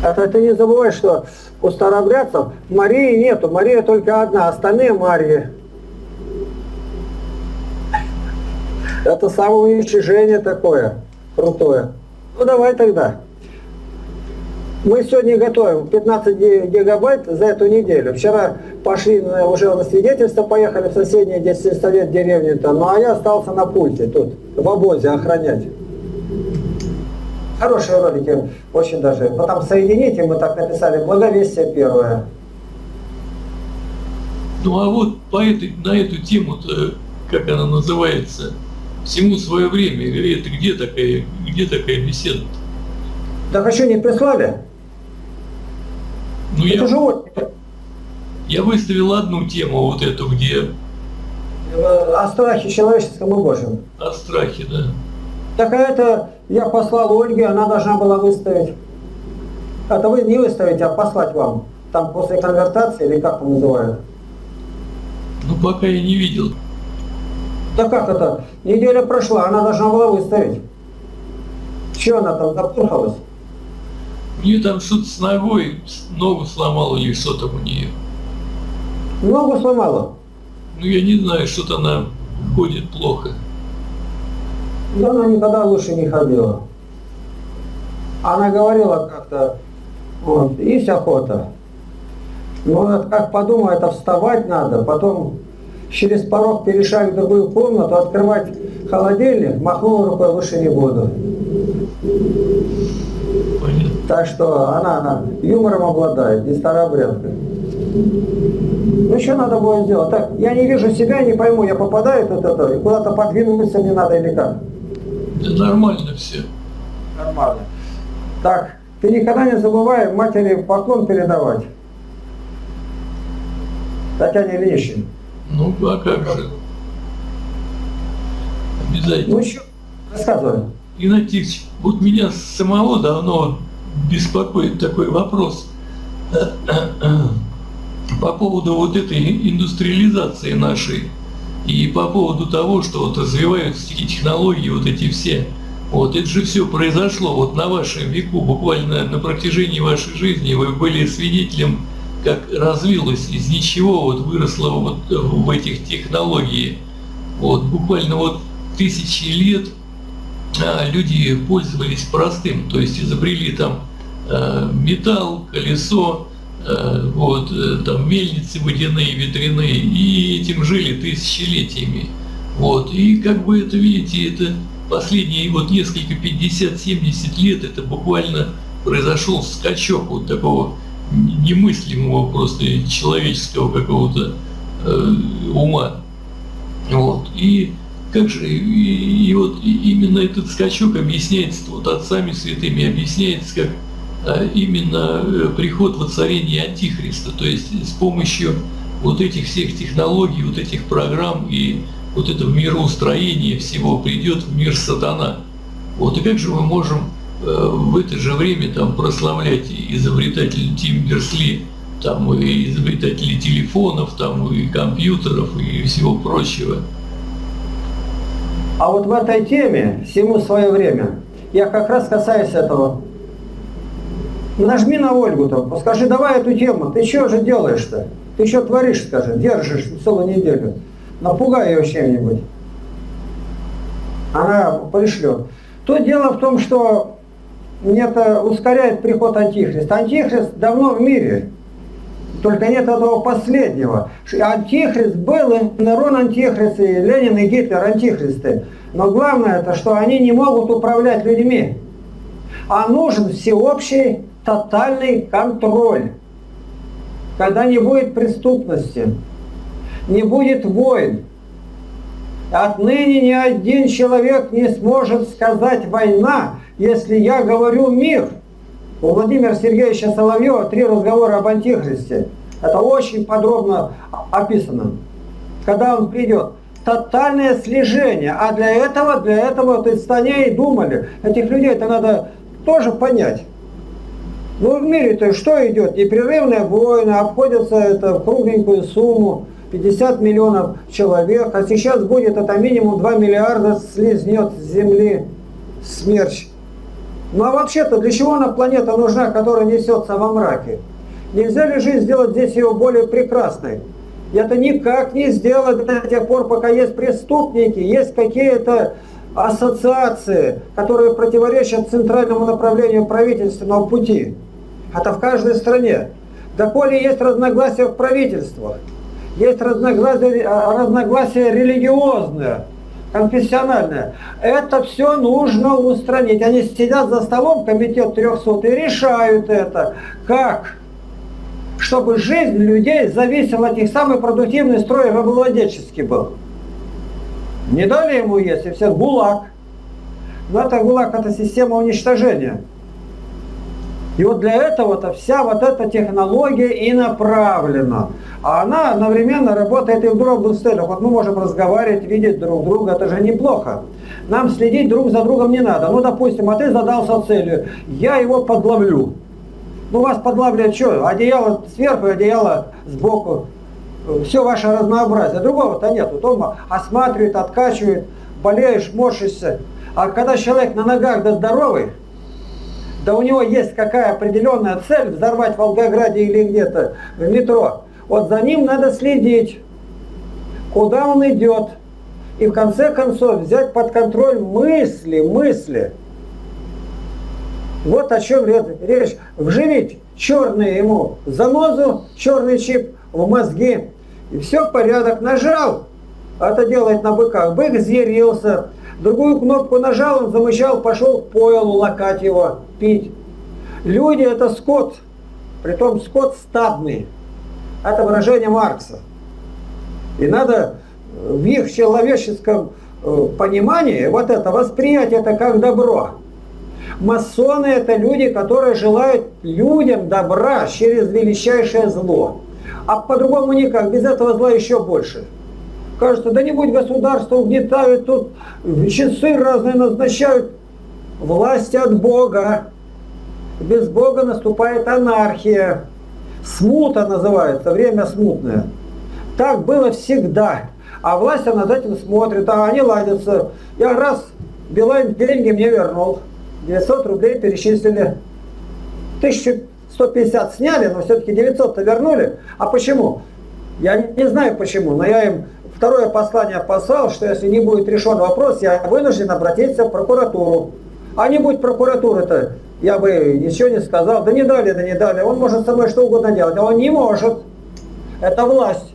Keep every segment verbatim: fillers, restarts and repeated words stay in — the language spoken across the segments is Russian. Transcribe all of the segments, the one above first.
Это ты не забывай, что у старообрядцев Марии нету, Мария только одна, остальные Марии. Это самоуничижение такое крутое. Ну давай тогда. Мы сегодня готовим пятнадцать гигабайт за эту неделю. Вчера пошли уже на свидетельство, поехали в соседний совет деревни-то, ну а я остался на пульте тут, в обозе охранять. Хорошие ролики, очень даже. Потом соедините, мы так написали, благовестие первое. Ну а вот по этой, на эту тему-то, как она называется, всему свое время, это где такая, где такая беседа-то? Так а что, не прислали? Ну, это я, же вот. Я выставил одну тему, вот эту, где... О страхе человеческом и Божьем. О страхе, да. Так а это я послал Ольге, она должна была выставить. Это вы не выставите, а послать вам. Там после конвертации, или как там называют? Ну, пока я не видел. Да как это? Неделя прошла, она должна была выставить. Чего она там запурхалась? У нее там что-то с ногой, ногу сломала или что там у нее. Ногу сломала? Ну, я не знаю, что-то она ходит плохо. Да она никогда лучше не ходила. Она говорила как-то, вот, есть охота. Но вот как подумаю, это вставать надо, потом через порог перешагивать в другую комнату, открывать холодильник, махнул рукой, выше не буду. Понятно. Так что она, она юмором обладает, не старообрядка. Ну что надо было сделать? Так, я не вижу себя, не пойму, я попадаю тут это, и куда-то подвинуться мне надо или как? Да нормально все. Нормально. Так, ты никогда не забывай матери поклон передавать. Татьяне Ильиничне. Ну, а как же? Обязательно. Ну еще, рассказывай. Игнатий Тихонович, вот меня самого давно беспокоит такой вопрос по поводу вот этой индустриализации нашей и по поводу того, что вот развиваются такие технологии, вот эти все. Вот это же все произошло вот на вашем веку, буквально на протяжении вашей жизни вы были свидетелем, как развилось из ничего, вот выросло вот в этих технологиях. Вот буквально вот тысячи лет а, люди пользовались простым, то есть изобрели там а, металл, колесо, а, вот, там мельницы водяные, ветряные, и этим жили тысячелетиями. Вот, и как бы это, видите, это последние вот несколько, пятьдесят-семьдесят лет, это буквально произошел скачок вот такого немыслимого просто человеческого какого-то э, ума. Вот. И как же, и, и вот именно этот скачок объясняется вот отцами святыми, объясняется как а, именно приход воцарения Антихриста, то есть с помощью вот этих всех технологий, вот этих программ и вот этого мироустроения всего придет в мир сатана. Вот. И как же мы можем в это же время там прославлять изобретателей Тим Берсли, там и изобретателей телефонов, там и компьютеров и всего прочего. А вот в этой теме всему свое время. Я как раз касаюсь этого. Нажми на Ольгу там, скажи, давай эту тему. Ты что же делаешь-то? Ты что творишь, скажи, держишь целую неделю. Напугай ее чем-нибудь. Она пришлет. То дело в том, что это ускоряет приход Антихриста. Антихрист давно в мире, только нет этого последнего. Антихрист был, и Нерон антихрист, и Ленин, и Гитлер антихристы. Но главное, это что они не могут управлять людьми. А нужен всеобщий тотальный контроль. Когда не будет преступности, не будет войн. Отныне ни один человек не сможет сказать «война», если я говорю «мир». У Владимира Сергеевича Соловьева три разговора об Антихристе. Это очень подробно описано. Когда он придет. Тотальное слежение. А для этого, для этого то есть они и думали. Этих людей-то надо тоже понять. Ну в мире-то что идет? Непрерывная война, обходится это в кругленькую сумму. пятьдесят миллионов человек. А сейчас будет это минимум два миллиарда слизнет с земли смерч. Ну а вообще-то для чего нам планета нужна, которая несется во мраке? Нельзя ли жизнь сделать здесь ее более прекрасной? И это никак не сделать до тех пор, пока есть преступники, есть какие-то ассоциации, которые противоречат центральному направлению правительственного пути. Это в каждой стране. Доколе есть разногласия в правительствах, есть разногласия, разногласия религиозные, конфессиональные. Это все нужно устранить. Они сидят за столом, комитет трехсот, и решают это. Как? Чтобы жизнь людей зависела от них, самый продуктивный строй рабовладельческий был. Не дали ему есть, и все ГУЛАГ. Но это ГУЛАГ, это система уничтожения. И вот для этого-то вся вот эта технология и направлена. А она одновременно работает и в других целях. Вот мы можем разговаривать, видеть друг друга, это же неплохо. Нам следить друг за другом не надо. Ну, допустим, а ты задался целью, я его подловлю. Ну, вас подлавливает что? Одеяло сверху, одеяло сбоку. Все ваше разнообразие. Другого-то нет. Вот он осматривает, откачивает, болеешь, морщишься. А когда человек на ногах да здоровый, да у него есть какая определенная цель взорвать в Волгограде или где-то в метро, вот за ним надо следить, куда он идет. И в конце концов взять под контроль мысли, мысли. Вот о чем речь. Вживить черный ему занозу, черный чип в мозги. И все, порядок. Нажал. Это делает на быках. Бык взъярился. Другую кнопку нажал, он замычал, пошел к пойлу лакать его, пить. Люди это скот. Притом скот стадный. Это выражение Маркса. И надо в их человеческом понимании вот это восприять это как добро. Масоны это люди, которые желают людям добра через величайшее зло. А по-другому никак, без этого зла еще больше. Кажется, да не будь государство угнетают, тут часы разные назначают. Власть от Бога. Без Бога наступает анархия. Смута называется, время смутное. Так было всегда. А власть, она за этим смотрит, а они ладятся. Я раз, Билайн деньги мне вернул. девятьсот рублей перечислили. тысячу сто пятьдесят сняли, но все-таки девятьсот-то вернули. А почему? Я не знаю почему, но я им второе послание послал, что если не будет решен вопрос, я вынужден обратиться в прокуратуру. А не будь прокуратуры-то, я бы ничего не сказал. Да не дали, да не дали. Он может со мной что угодно делать, а он не может. Это власть.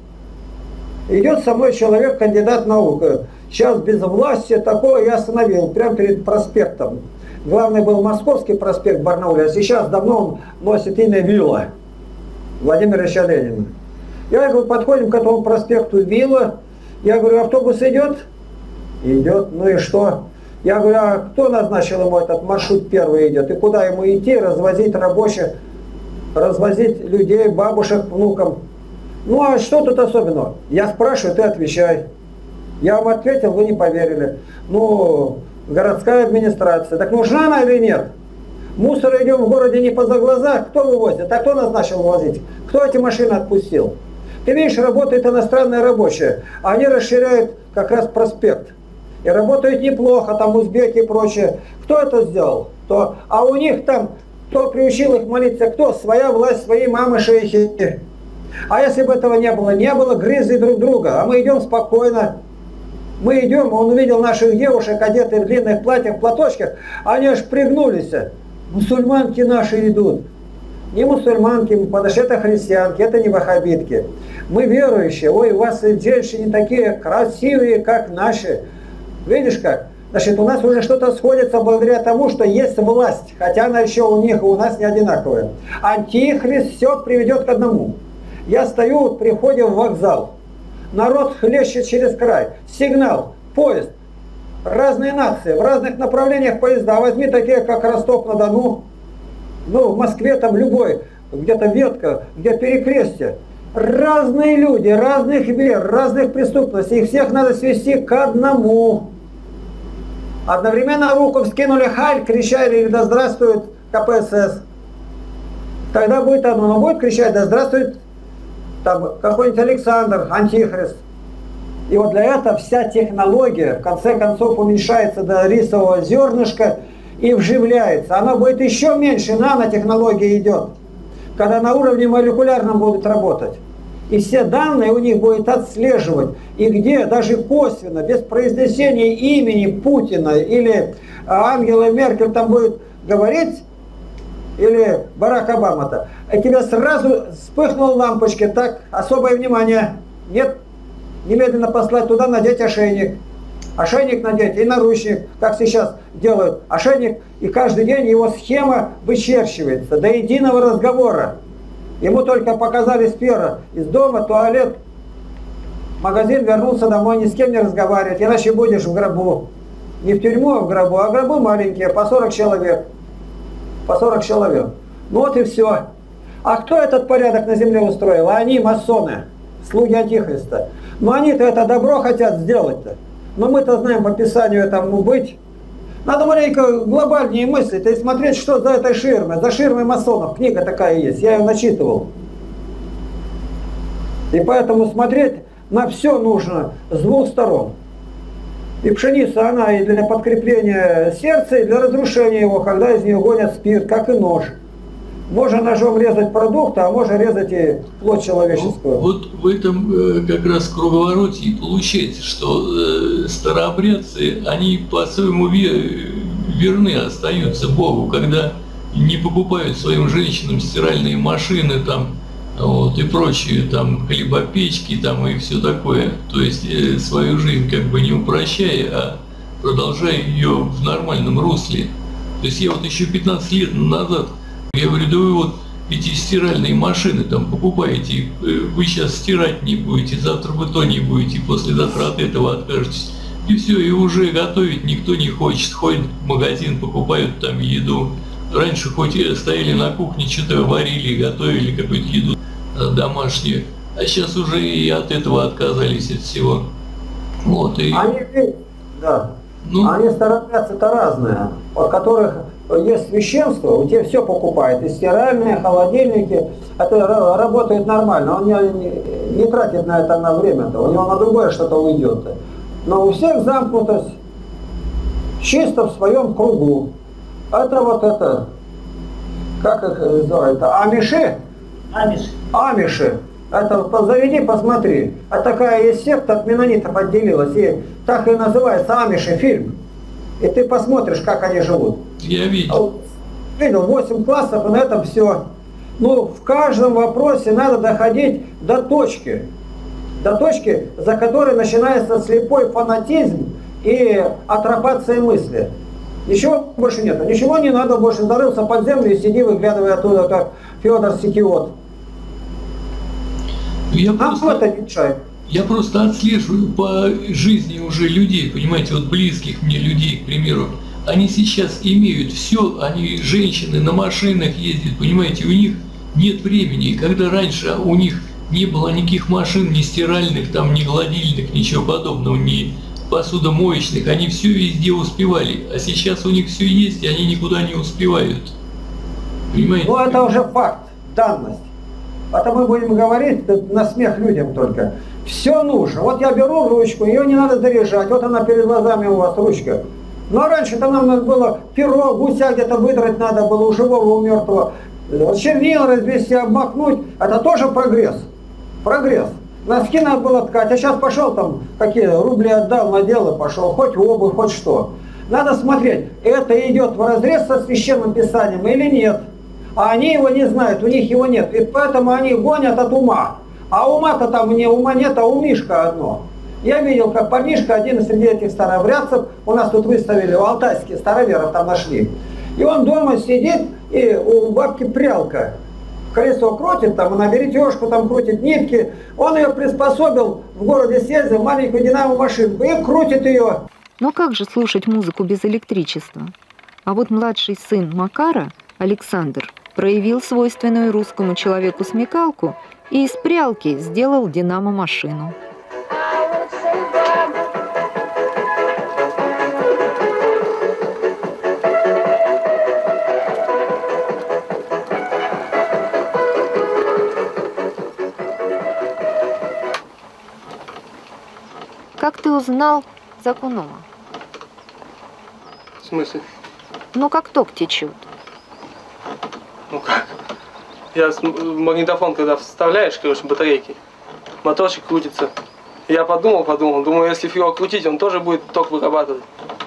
Идет со мной человек, кандидат наук. Сейчас без власти такое я остановил, прямо перед проспектом. Главный был Московский проспект Барнауля, а сейчас давно он носит имя Вилла. Владимира Ильича Ленина. Я говорю, подходим к этому проспекту Вилла. Я говорю, автобус идет? Идет. Ну и что? Я говорю, а кто назначил ему этот маршрут первый идет? И куда ему идти, развозить рабочих, развозить людей, бабушек, внукам? Ну а что тут особенного? Я спрашиваю, ты отвечай. Я вам ответил, вы не поверили. Ну, городская администрация. Так нужна она или нет? Мусор идем в городе не поза глаза. Кто вывозит? А кто назначил вывозить? Кто эти машины отпустил? Ты видишь, работает иностранные рабочие. Они расширяют как раз проспект. И работают неплохо, там узбеки и прочее. Кто это сделал? Кто? А у них там, кто приучил их молиться? Кто? Своя власть, свои мамы, шейхи. А если бы этого не было? Не было, грызли друг друга. А мы идем спокойно. Мы идем, он увидел наших девушек, одетых в длинных платьях, в платочках. Они аж пригнулись. Мусульманки наши идут. Не мусульманки, потому что это христианки, это не ваххабитки. Мы верующие. Ой, у вас женщины такие красивые, как наши. Видишь как? Значит, у нас уже что-то сходится благодаря тому, что есть власть. Хотя она еще у них и у нас не одинаковая. Антихрист все приведет к одному. Я стою при входе в вокзал. Народ хлещет через край. Сигнал, поезд. Разные нации, в разных направлениях поезда. Возьми такие, как Ростов-на-Дону. Ну, в Москве там любой, где-то ветка, где перекрестие. Разные люди, разных вер, разных преступностей. Их всех надо свести к одному. Одновременно руку вскинули, халь, кричали, да здравствует ка пэ эс эс. Тогда будет одно, но будет кричать, да здравствует там какой-нибудь Александр, антихрист. И вот для этого вся технология в конце концов уменьшается до рисового зернышка, и вживляется. Оно будет еще меньше, нанотехнология идет, когда на уровне молекулярном будут работать. И все данные у них будет отслеживать. И где даже косвенно, без произнесения имени Путина или Ангела Меркель там будет говорить, или Барак Обама-то, а тебя сразу вспыхнула лампочка, так, особое внимание. Нет, немедленно послать туда, надеть ошейник. Ошейник надеть и наручник, как сейчас делают. Ошейник, и каждый день его схема вычерчивается до единого разговора. Ему только показали сфера из дома, туалет, магазин, вернулся домой, ни с кем не разговаривать, иначе будешь в гробу. Не в тюрьму, а в гробу, а гробы маленькие, по сорок человек. По сорок человек. Ну вот и все. А кто этот порядок на земле устроил? А они масоны, слуги Антихриста. Но они-то это добро хотят сделать-то. Но мы-то знаем по Писанию этому быть. Надо маленько глобальнее мыслить и смотреть, что за этой ширмой. За ширмой масонов. Книга такая есть, я ее начитывал. И поэтому смотреть на все нужно с двух сторон. И пшеница, она и для подкрепления сердца, и для разрушения его, когда из нее гонят спирт, как и нож. Можно ножом резать продукты, а можно резать и плоть человеческую. Ну, вот в этом э, как раз круговороте и получается, что э, старообрядцы, они по-своему верны остаются Богу, когда не покупают своим женщинам стиральные машины там, вот, и прочие, там, хлебопечки там, и все такое. То есть э, свою жизнь как бы не упрощая, а продолжая ее в нормальном русле. То есть я вот еще пятнадцать лет назад, я говорю, да вы вот эти стиральные машины там покупаете, вы сейчас стирать не будете, завтра вы то не будете, послезавтра от этого откажетесь. И все, и уже готовить никто не хочет. Ходят в магазин, покупают там еду. Раньше хоть стояли на кухне, что-то варили, готовили какую-то еду домашнюю. А сейчас уже и от этого отказались от всего. Вот, и... Они, да. Ну, Они старобрядцы-то разные, от которых есть священство, у тебя все покупает, и стиральные, холодильники, это работает нормально, он не, не, не тратит на это на время-то, у него на другое что-то уйдет. Но у всех замкнутость чисто в своем кругу. Это вот это, как их называют, амиши? Амиши. Амиши. Это заведи, посмотри. А такая есть секта, от менонитов отделилась. И так и называется Амиши фильм. И ты посмотришь, как они живут. Я видел. Видел, восемь классов, и на этом все. Ну, в каждом вопросе надо доходить до точки. До точки, за которой начинается слепой фанатизм и атропация мысли. Ничего больше нет. Ничего не надо больше. Зарылся под землю и сиди, выглядывая оттуда, как Федор Сикиот. Я Нам просто, это мешает. я просто отслеживаю по жизни уже людей, понимаете, вот близких мне людей, к примеру. Они сейчас имеют все, они женщины на машинах ездят, понимаете, у них нет времени. И когда раньше у них не было никаких машин, ни стиральных, там, ни гладильных, ничего подобного, ни посудомоечных, они все везде успевали. А сейчас у них все есть, и они никуда не успевают. Понимаете? Ну, это уже факт, данность. Это мы будем говорить на смех людям только. Все нужно. Вот я беру ручку, ее не надо заряжать. Вот она перед глазами у вас, ручка. Но раньше-то нам надо было перо, гуся где-то выдрать надо было, у живого, у мертвого. Чернила развести, обмакнуть. Это тоже прогресс. Прогресс. Носки надо было ткать. А сейчас пошел там, какие рубли отдал, надел и пошел. Хоть обувь, хоть что. Надо смотреть, это идет вразрез со священным писанием или нет. А они его не знают, у них его нет. И поэтому они гонят от ума. А ума-то там не ума нет, а умишка одно. Я видел, как парнишка, один среди этих старообрядцев, у нас тут выставили, у алтайских староверов там нашли. И он дома сидит, и у бабки прялка. Колесо крутит, там, на веретежку там крутит, нитки. Он ее приспособил, в городе съездил, маленькую динамо-машинку, и крутит ее. Но как же слушать музыку без электричества? А вот младший сын Макара, Александр, проявил свойственную русскому человеку смекалку и из прялки сделал динамо-машину. Как ты узнал закон Ома? В смысле? Ну, как ток течет. Ну как? Я магнитофон, когда вставляешь, короче, батарейки, моторчик крутится. Я подумал, подумал, думаю, если его крутить, он тоже будет ток вырабатывать.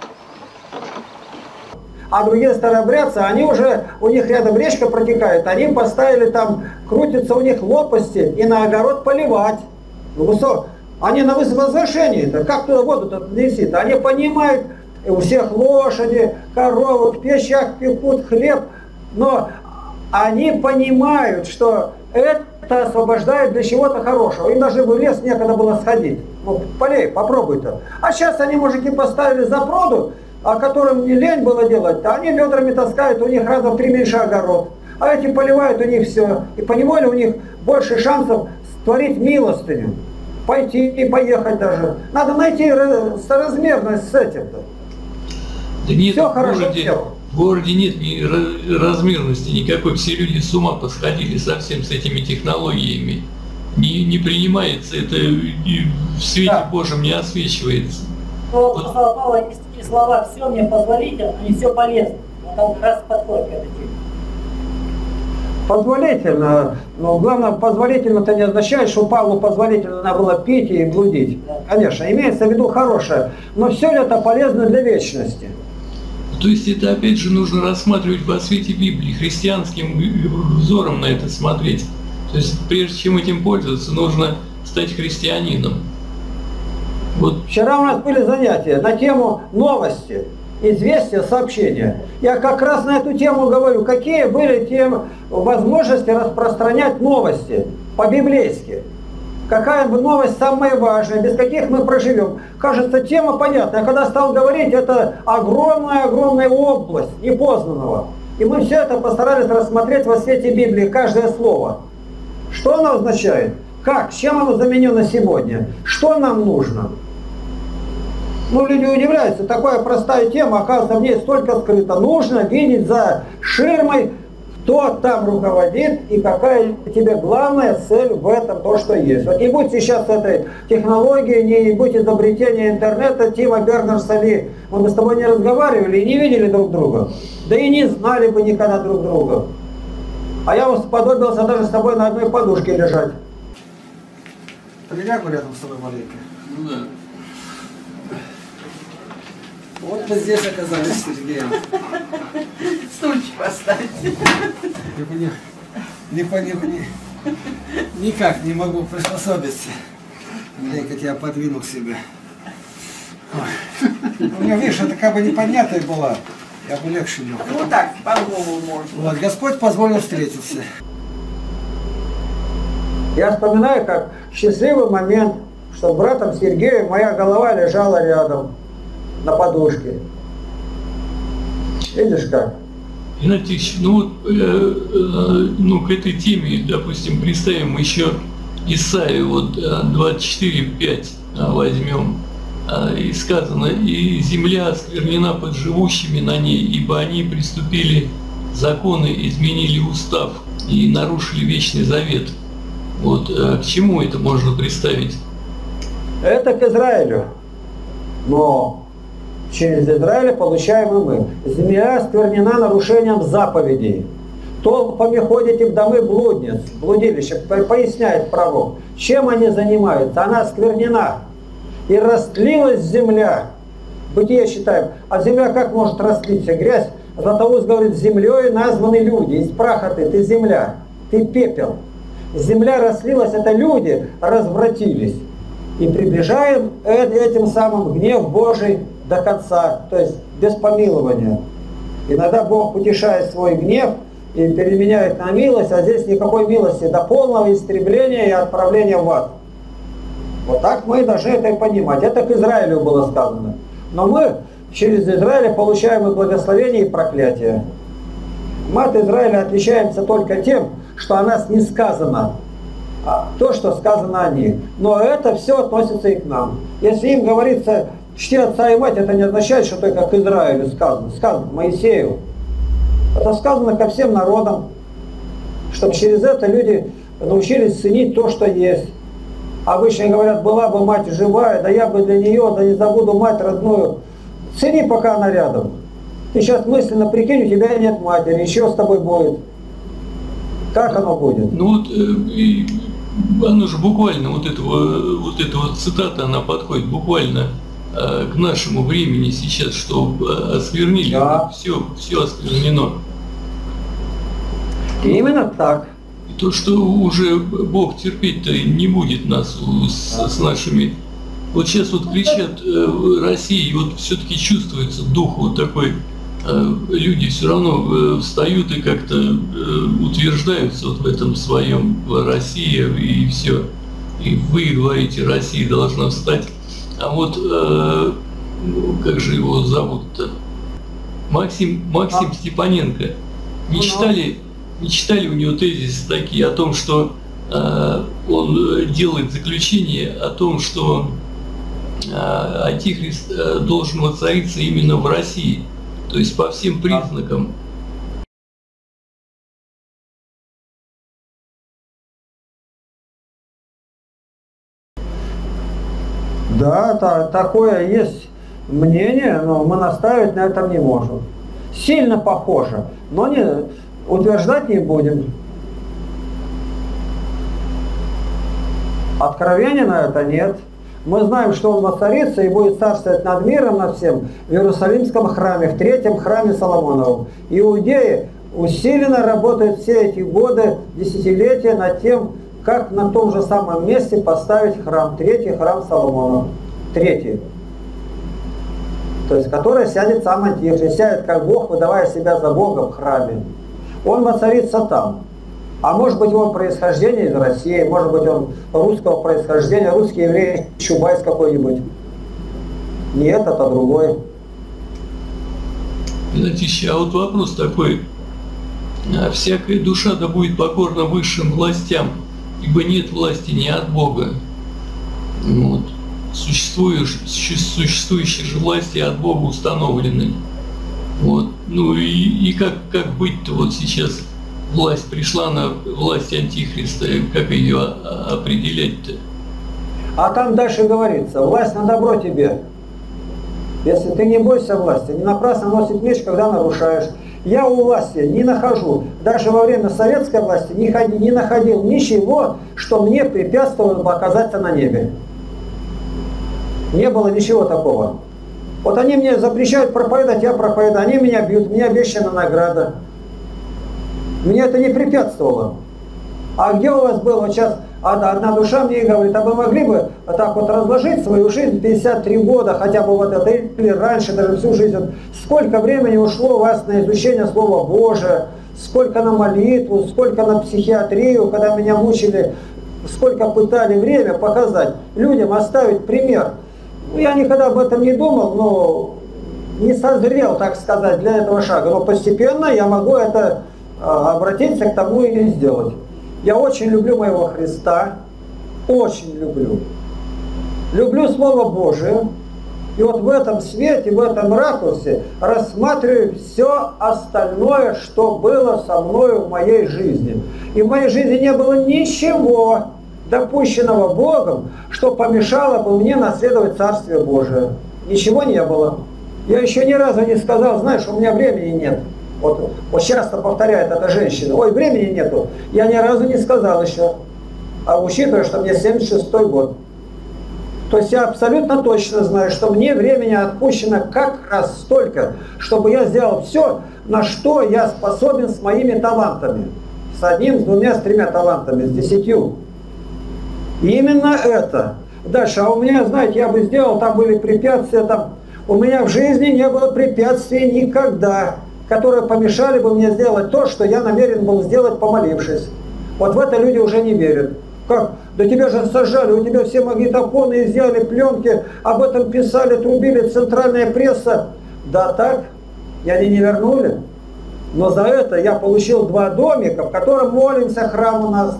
А другие старообрядцы, они уже, у них рядом речка протекает, они поставили там, крутятся у них лопасти и на огород поливать. Высок. Они на возвышении-то, как туда воду-то несит? Они понимают, у всех лошади, коровы, в печах пекут хлеб, но они понимают, что это освобождает для чего-то хорошего. Им даже в лес некогда было сходить. Ну, полей, попробуй-то. А сейчас они, мужики, поставили запроду, а которым не лень было делать, а они ведрами таскают, у них раза в три меньше огород. А эти поливают, у них все. И поневоле у них больше шансов творить милостыню. Пойти и поехать даже. Надо найти соразмерность с этим-то. Да нет, все в хорошо городе, дело. В городе нет ни размерности никакой. Все люди с ума посходили совсем с этими технологиями. Не, не принимается это, в свете Да. Божьем не освещивается. Но вот. Павла, есть такие слова, все мне позволительно, но не все полезно. Вот там как раз подходит к этой теме. Позволительно, но главное, позволительно-то не означает, что Павлу позволительно надо было пить и блудить. Да. Конечно, имеется в виду хорошее, но все ли это полезно для вечности? То есть это опять же нужно рассматривать во свете Библии, христианским взором на это смотреть. То есть прежде чем этим пользоваться, нужно стать христианином. Вот. Вчера у нас были занятия на тему новости, известия, сообщения. Я как раз на эту тему говорю, какие были те возможности распространять новости по-библейски. Какая бы новость самая важная, без каких мы проживем. Кажется, тема понятна. Я когда стал говорить, это огромная-огромная область непознанного. И мы все это постарались рассмотреть во свете Библии, каждое слово. Что оно означает? Как? С чем оно заменено сегодня? Что нам нужно? Ну, люди удивляются, такая простая тема, оказывается, в ней столько скрыто. Нужно видеть за ширмой, кто там руководит и какая тебе главная цель в этом, то, что есть. Вот не будь сейчас этой технологии, не будь изобретения интернета, Тима Бернерса-Ли, мы бы с тобой не разговаривали и не видели друг друга, да и не знали бы никогда друг друга. А я вот сподобился даже с тобой на одной подушке лежать. Прилягу рядом с тобой маленько. Ну да. Вот мы здесь оказались с Сергеем. Стульчик поставить. Не понял. Не понял. Никак не могу приспособиться. Маленько тебя подвинул к себе. Ой. У меня, видишь, это как бы непонятная была. Я бы легче лег. Ну так, по голову можно. Вот, Господь позволил встретиться. Я вспоминаю, как счастливый момент, что с братом Сергеем моя голова лежала рядом на подушке. Видишь как? Игнатий Ильич, ну вот э, э, ну, к этой теме, допустим, представим еще Исаию, вот двадцать четыре пять возьмем. И сказано, и земля осквернена под живущими на ней, ибо они приступили законы, изменили устав и нарушили вечный завет. Вот к чему это можно представить? Это к Израилю. Но через Израиль получаем и мы. Земля осквернена нарушением заповедей. Толпами ходите в домы блудниц, блудилища, поясняет пророк. Чем они занимаются? Она осквернена. И растлилась земля. Бытие считаем. А земля как может растлиться? Грязь. Златоуст говорит, землей названы люди. Из праха ты, ты земля, ты пепел. Земля растлилась, это люди развратились. И приближаем этим самым гнев Божий до конца. То есть без помилования. Иногда Бог утешает свой гнев и переменяет на милость, а здесь никакой милости. До полного истребления и отправления в ад. Вот так мы должны это и понимать. Это к Израилю было сказано. Но мы через Израиль получаем и благословение, и проклятие. Мы от Израиля отличаемся только тем, что о нас не сказано, а то, что сказано о них. Но это все относится и к нам. Если им говорится, чти отца и мать, это не означает, что только к Израилю сказано. Сказано к Моисею. Это сказано ко всем народам, чтобы через это люди научились ценить то, что есть. Обычно говорят, была бы мать живая, да я бы для нее, да не забуду мать родную. Цени, пока она рядом. Ты сейчас мысленно прикинь, у тебя нет матери, еще с тобой будет. Как оно будет? Ну вот, и, оно же буквально, вот эта вот, эта вот цитата, она подходит буквально э, к нашему времени сейчас, что осквернили, да. все, все осквернено. Именно так. И то, что уже Бог терпеть-то не будет нас с, с нашими... Вот сейчас вот кричат э, в России, вот все-таки чувствуется дух вот такой, э, люди все равно э, встают и как-то э, утверждаются вот в этом своем, Россия и все. И вы говорите, Россия должна встать. А вот, э, ну, как же его зовут-то? Максим, Максим а? Степаненко. Не ну, читали, не читали у него тезисы такие о том, что э, он делает заключение о том, что Антихрист должен воцариться именно в России, то есть по всем признакам. Да, та, такое есть мнение, но мы наставить на этом не можем. Сильно похоже, но не, утверждать не будем. Откровения на это нет. Мы знаем, что он воцарится и будет царствовать над миром, над всем, в Иерусалимском храме, в третьем храме Соломоновом. Иудеи усиленно работают все эти годы, десятилетия над тем, как на том же самом месте поставить храм, третий храм Соломонов. Третий. То есть, который сядет сам Антихрист, сядет как Бог, выдавая себя за Бога в храме. Он воцарится там. А может быть, он происхождение из России, может быть, он русского происхождения, русский еврей, Чубайс какой-нибудь. Не этот, а другой. Знаете, а вот вопрос такой. Всякая душа да будет покорна высшим властям, ибо нет власти не от Бога. Вот. Существующие же власти от Бога установлены. Вот. Ну и, и как, как быть-то вот сейчас? Власть пришла на власть Антихриста, как ее определять-то? А там дальше говорится, власть на добро тебе. Если ты не бойся власти, не напрасно носит меч, когда нарушаешь. Я у власти не нахожу, даже во время советской власти не, ходи, не находил ничего, что мне препятствовало бы оказаться на небе. Не было ничего такого. Вот они мне запрещают проповедовать, я проповедую, они меня бьют, мне обещана награда. Мне это не препятствовало. А где у вас было вот сейчас одна, одна душа мне говорит, а вы могли бы вот так вот разложить свою жизнь пятьдесят три года, хотя бы вот это, или раньше, даже всю жизнь, сколько времени ушло у вас на изучение Слова Божия, сколько на молитву, сколько на психиатрию, когда меня мучили, сколько пытали время показать, людям оставить пример. Я никогда об этом не думал, но не созрел, так сказать, для этого шага. Но постепенно я могу это обратиться к тому и сделать. Я очень люблю моего Христа, очень люблю. Люблю Слово Божие. И вот в этом свете, в этом ракурсе рассматриваю все остальное, что было со мной в моей жизни. И в моей жизни не было ничего допущенного Богом, что помешало бы мне наследовать Царствие Божие. Ничего не было. Я еще ни разу не сказал, знаешь, у меня времени нет. Вот, вот часто повторяет эта женщина, ой, времени нету. Я ни разу не сказал еще. А учитывая, что мне семьдесят шестой год. То есть я абсолютно точно знаю, что мне времени отпущено как раз столько, чтобы я сделал все, на что я способен с моими талантами. С одним, с двумя, с тремя талантами, с десятью. И именно это. Дальше, а у меня, знаете, я бы сделал, там были препятствия, там. У меня в жизни не было препятствий никогда, которые помешали бы мне сделать то, что я намерен был сделать, помолившись. Вот в это люди уже не верят. Как? Да тебя же сажали, у тебя все магнитофоны изъяли, пленки, об этом писали, трубили, центральная пресса. Да так, и они не вернули. Но за это я получил два домика, в котором молимся, храм у нас.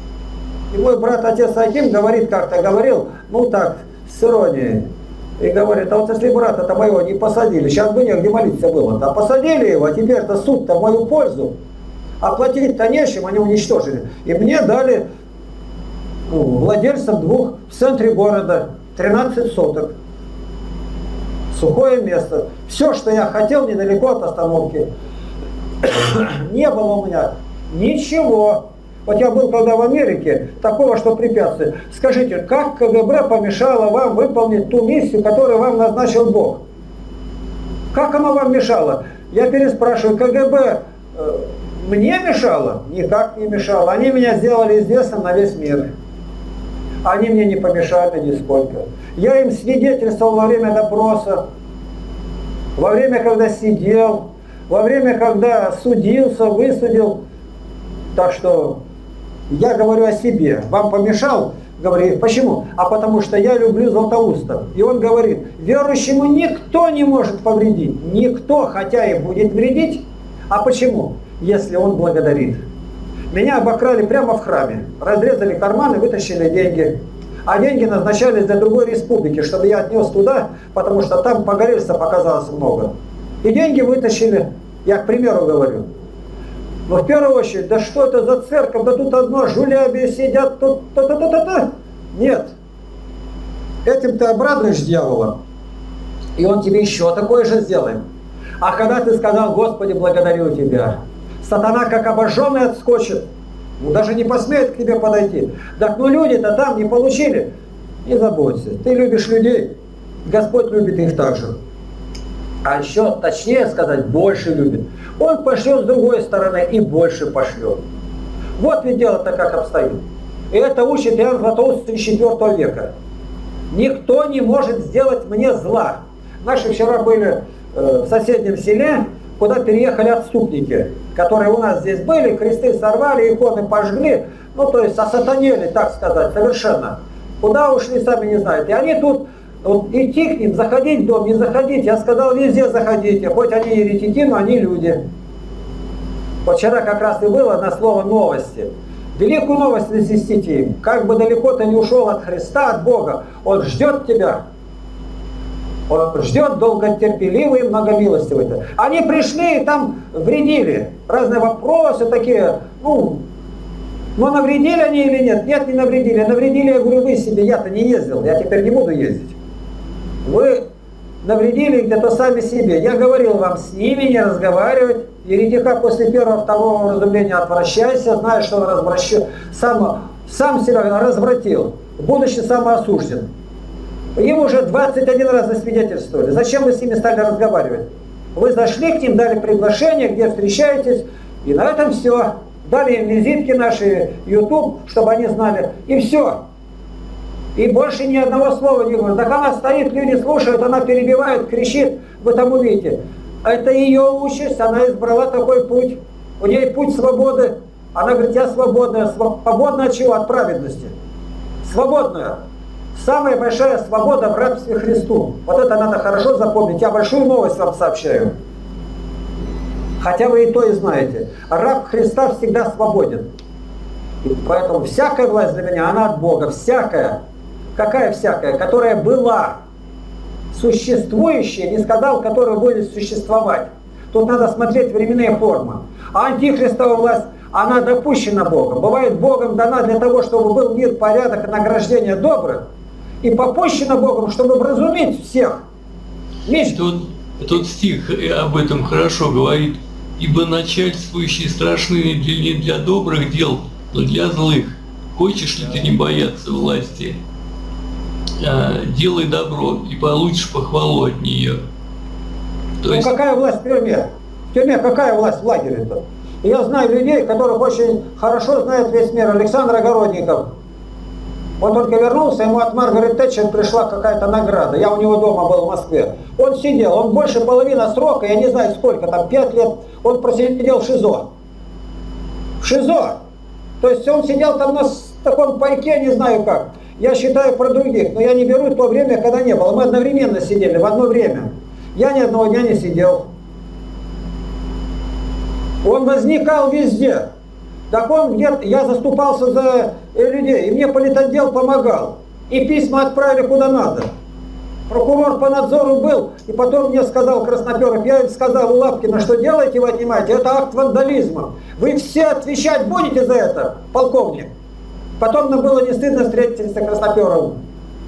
И мой брат, отец Аким, говорит как-то, говорил, ну так, с иронией. И говорит, а вот если брата-то моего не посадили, сейчас бы негде молиться было. А посадили его, а теперь-то суд-то в мою пользу. Оплатить-то нечем, они уничтожили. И мне дали ну, владельцам двух в центре города тринадцать соток. сухое место. Все, что я хотел, недалеко от остановки. Не было у меня ничего. Вот я был когда в Америке, такого, что препятствие. Скажите, как КГБ помешало вам выполнить ту миссию, которую вам назначил Бог? Как оно вам мешало? Я переспрашиваю, КГБ э, мне мешало? Никак не мешало. Они меня сделали известным на весь мир. Они мне не помешали нисколько. Я им свидетельствовал во время допроса, во время, когда сидел, во время, когда судился, высудил. Так что я говорю о себе. Вам помешал? Говорит, почему? А потому что я люблю Златоуста. И он говорит, верующему никто не может повредить. Никто, хотя и будет вредить. А почему? Если он благодарит. Меня обокрали прямо в храме. Разрезали карманы, вытащили деньги. А деньги назначались для другой республики, чтобы я отнес туда, потому что там погорельцев оказалось много. И деньги вытащили. Я к примеру говорю. Но в первую очередь, да что это за церковь, да тут одно жулябие сидят, тут та-та-та-та-та. Нет. Этим ты обрадуешь дьявола, и он тебе еще такое же сделает. А когда ты сказал, Господи, благодарю Тебя, сатана как обожженный отскочит, ну, даже не посмеет к тебе подойти. Так ну люди-то там не получили. Не заботься, ты любишь людей, Господь любит их так же. А еще точнее сказать, больше любит. Он пошлет с другой стороны и больше пошлет. Вот ведь дело-то как обстоит. И это учит Иоанн Златоуст с четвёртого века. Никто не может сделать мне зла. Наши вчера были э, в соседнем селе, куда переехали отступники, которые у нас здесь были, кресты сорвали, иконы пожгли, ну то есть осатанели, так сказать, совершенно. Куда ушли, сами не знают. И они тут, вот, идти к ним, заходить в дом, не заходить, я сказал, везде заходите, хоть они еретики, но они люди. Вот вчера как раз и было на слово новости. Великую новость возвестите им, как бы далеко ты не ушел от Христа, от Бога, Он ждет тебя. Он ждет долготерпеливый и многомилостивый. Они пришли и там вредили. Разные вопросы такие. Ну, но навредили они или нет? Нет, не навредили. Навредили, я говорю, вы себе. Я-то не ездил. Я теперь не буду ездить. Вы навредили где-то сами себе. Я говорил вам с ними не разговаривать. Еретика после первого, второго разумления отвращайся. Знаешь, что он развращен. Сам, сам себя развратил. Будучи самоосужден. Им уже двадцать один раз засвидетельствовали. Зачем вы с ними стали разговаривать? Вы зашли к ним, дали приглашение, где встречаетесь, и на этом все. Дали им визитки наши, YouTube, чтобы они знали, и все. И больше ни одного слова не говорит. Так она стоит, люди слушают, она перебивает, кричит, вы там увидите. Это ее участь, она избрала такой путь. У нее путь свободы. Она говорит, я свободная. Свободна от чего? От праведности. Свободная. Самая большая свобода в рабстве Христу. Вот это надо хорошо запомнить. Я большую новость вам сообщаю. Хотя вы и то и знаете. Раб Христа всегда свободен. И поэтому всякая власть для меня, она от Бога. Всякая. Какая всякая? Которая была. Существующая, не сказал, которая будет существовать. Тут надо смотреть временные формы. А антихристова власть, она допущена Богом. Бывает, Богом дана для того, чтобы был мир, порядок, награждение добрых. И попущено Богом, чтобы вразумить всех. Видишь? Тут, тут стих об этом хорошо говорит. Ибо начальствующие страшны не для добрых дел, но для злых. Хочешь ли ты не бояться власти? А, делай добро и получишь похвалу от нее. То ну есть... какая власть в тюрьме? В тюрьме какая власть в лагере-то? Я знаю людей, которых очень хорошо знает весь мир. Александр Огородников. Он только вернулся, ему от Маргарет Тэтчер пришла какая-то награда. Я у него дома был в Москве. Он сидел, он больше половины срока, я не знаю сколько, там пять лет, он просидел в ШИЗО. В ШИЗО! То есть он сидел там на таком пайке, не знаю как. Я считаю про других, но я не беру то время, когда не было. Мы одновременно сидели, в одно время. Я ни одного дня не сидел. Он возникал везде. Так он где-то, я заступался за людей, и мне политотдел помогал. И письма отправили куда надо. Прокурор по надзору был, и потом мне сказал Красноперов, я им сказал у Лапкина, что делаете вы отнимаете, это акт вандализма. Вы все отвечать будете за это, полковник. Потом нам было не стыдно встретиться с Красноперовым.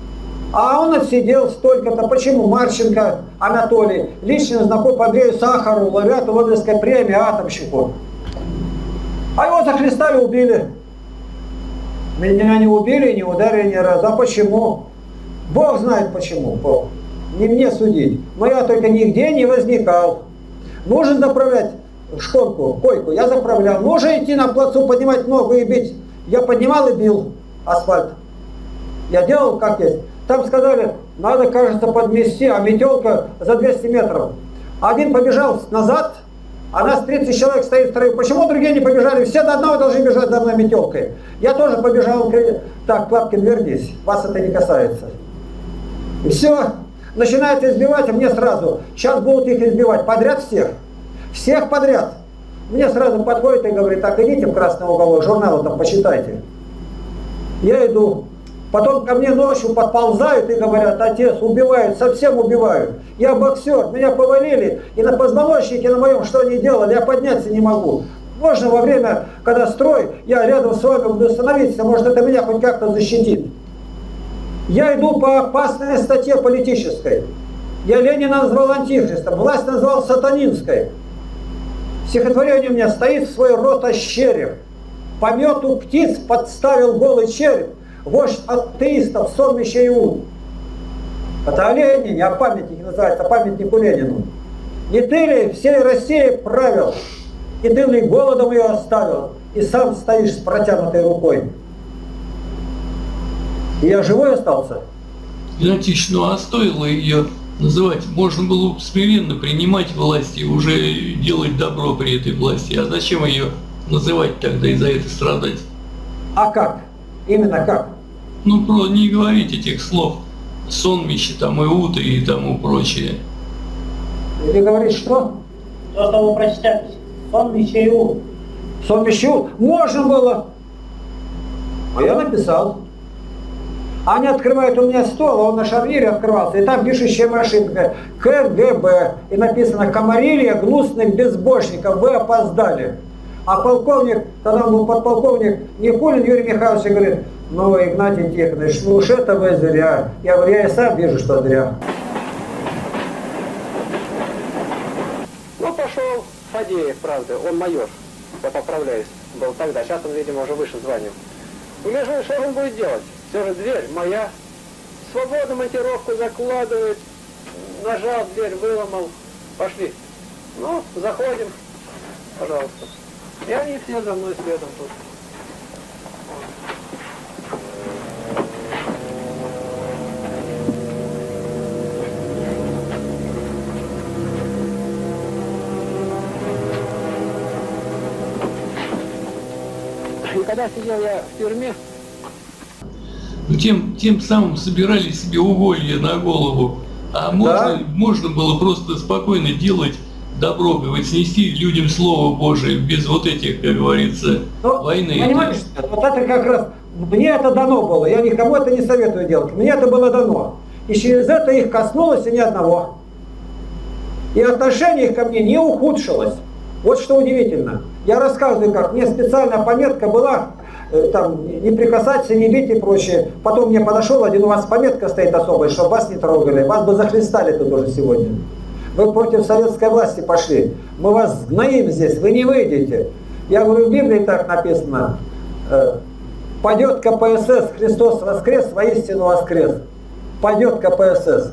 А он отсидел столько-то. Почему? Марченко Анатолий, лично знаком по Андрею Сахару, лауреату Нобелевской премии, атомщику. А его захлестали, убили. Меня не убили, не ударили ни разу. А почему? Бог знает почему. Бог. Не мне судить. Но я только нигде не возникал. Нужно заправлять шконку, койку. Я заправлял. Нужно идти на плацу, поднимать ногу и бить. Я поднимал и бил асфальт. Я делал как есть. Там сказали, надо, кажется, подмести, а метелка за двести метров. Один побежал назад, а нас тридцать человек стоит в строю. Почему другие не побежали? Все до одного должны бежать за мной метелкой. Я тоже побежал. Так, Клапкин, вернись, вас это не касается. И все. Начинают избивать, а мне сразу. Сейчас будут их избивать. Подряд всех. Всех подряд. Мне сразу подходит и говорит, так, идите в красный уголок, журналы там почитайте. Я иду. Потом ко мне ночью подползают и говорят, отец, убивают, совсем убивают. Я боксер, меня повалили, и на позвоночнике на моем что они делали, я подняться не могу. Можно во время, когда строй, я рядом с вами буду становиться, может это меня хоть как-то защитит. Я иду по опасной статье политической. Я Ленина назвал антихристом, власть назвал сатанинской. Стихотворение у меня стоит, свой рот ощерив. По мету птиц подставил голый череп. Вождь атеистов, сонмище Иуд. Это о Ленине, о памятнике называется, памятнику Ленину. Не ты ли всей России правил, и ты ли голодом ее оставил, и сам стоишь с протянутой рукой. И я живой остался? Игнатьевич, ну а стоило ее называть? Можно было смиренно принимать власть и уже делать добро при этой власти. А зачем ее называть тогда и за это страдать? А как? Именно как? Ну, про не говорить этих слов. Сонмище, там, Иуд и тому прочее. Или говорить что? То, что вы прочитали. Сонмище Иуд. Сонмище Иуд. Можно было. А я написал. Они открывают у меня стол, а он на шарнире открывался, и там пишущая машинка ка гэ бэ. И написано «Комарилья гнусных безбожников, вы опоздали». А полковник, тогда он был подполковник Никулин Юрий Михайлович, говорит, ну, Игнатий Тихонович, ну уж это вы зря. Я говорю, я и сам вижу, что зря. Ну, пошел Фадеев, правда, он майор, я поправляюсь, был тогда, сейчас он, видимо, уже выше званием. Гляжу, что он будет делать? Все же дверь моя, свободно монтировку закладывает, нажал, дверь выломал, пошли. Ну, заходим, пожалуйста. И они все за мной следом тут. И когда сидел я в тюрьме, Тем, тем самым собирали себе уголья на голову. А можно, Да? можно было просто спокойно делать добро, говорит, снести людям Слово Божие без вот этих, как говорится, Но, войны. понимаешь, вот это как раз, мне это дано было, я никому это не советую делать, мне это было дано. И через это их коснулось и ни одного. И отношение их ко мне не ухудшилось. Вот что удивительно. Я рассказываю, как мне специальная пометка была, э, там, не прикасаться, не бить и прочее. Потом мне подошел один, у вас пометка стоит особая, чтобы вас не трогали. Вас бы захлестали тут уже сегодня. Вы против советской власти пошли. Мы вас сгноим здесь, вы не выйдете. Я говорю, в Библии так написано. Э, Падет ка пэ эс эс, Христос воскрес, воистину воскрес. Падет ка пэ эс эс.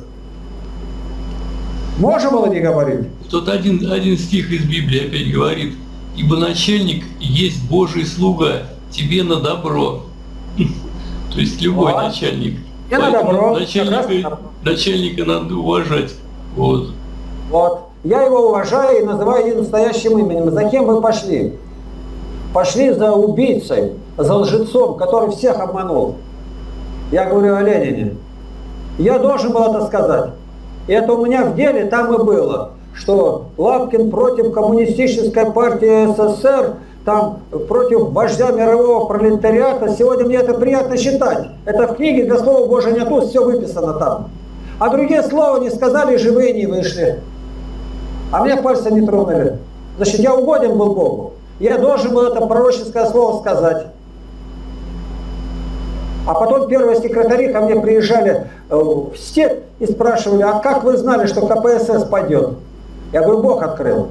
Можно было не говорить? Тут один, один стих из Библии опять говорит, ибо начальник есть Божий слуга, тебе на добро. То есть любой Вот. начальник. Мне на добро. Начальника, начальника надо уважать. Вот. Вот. Я его уважаю и называю его настоящим именем. За кем вы пошли? Пошли за убийцей, за лжецом, который всех обманул. Я говорю о Ленине. Я должен был это сказать. И это у меня в деле там и было, что Лапкин против коммунистической партии эс эс эс эр, там против вождя мирового пролетариата. Сегодня мне это приятно читать. Это в книге для Слова Божия нету, все выписано там. А другие слова не сказали, живые не вышли. А меня пальцем не тронули. Значит, я угоден был Богу. Я должен был это пророческое слово сказать. А потом первые секретари ко мне приезжали в степь и спрашивали, а как вы знали, что ка пэ эс эс пойдет? Я говорю, Бог открыл.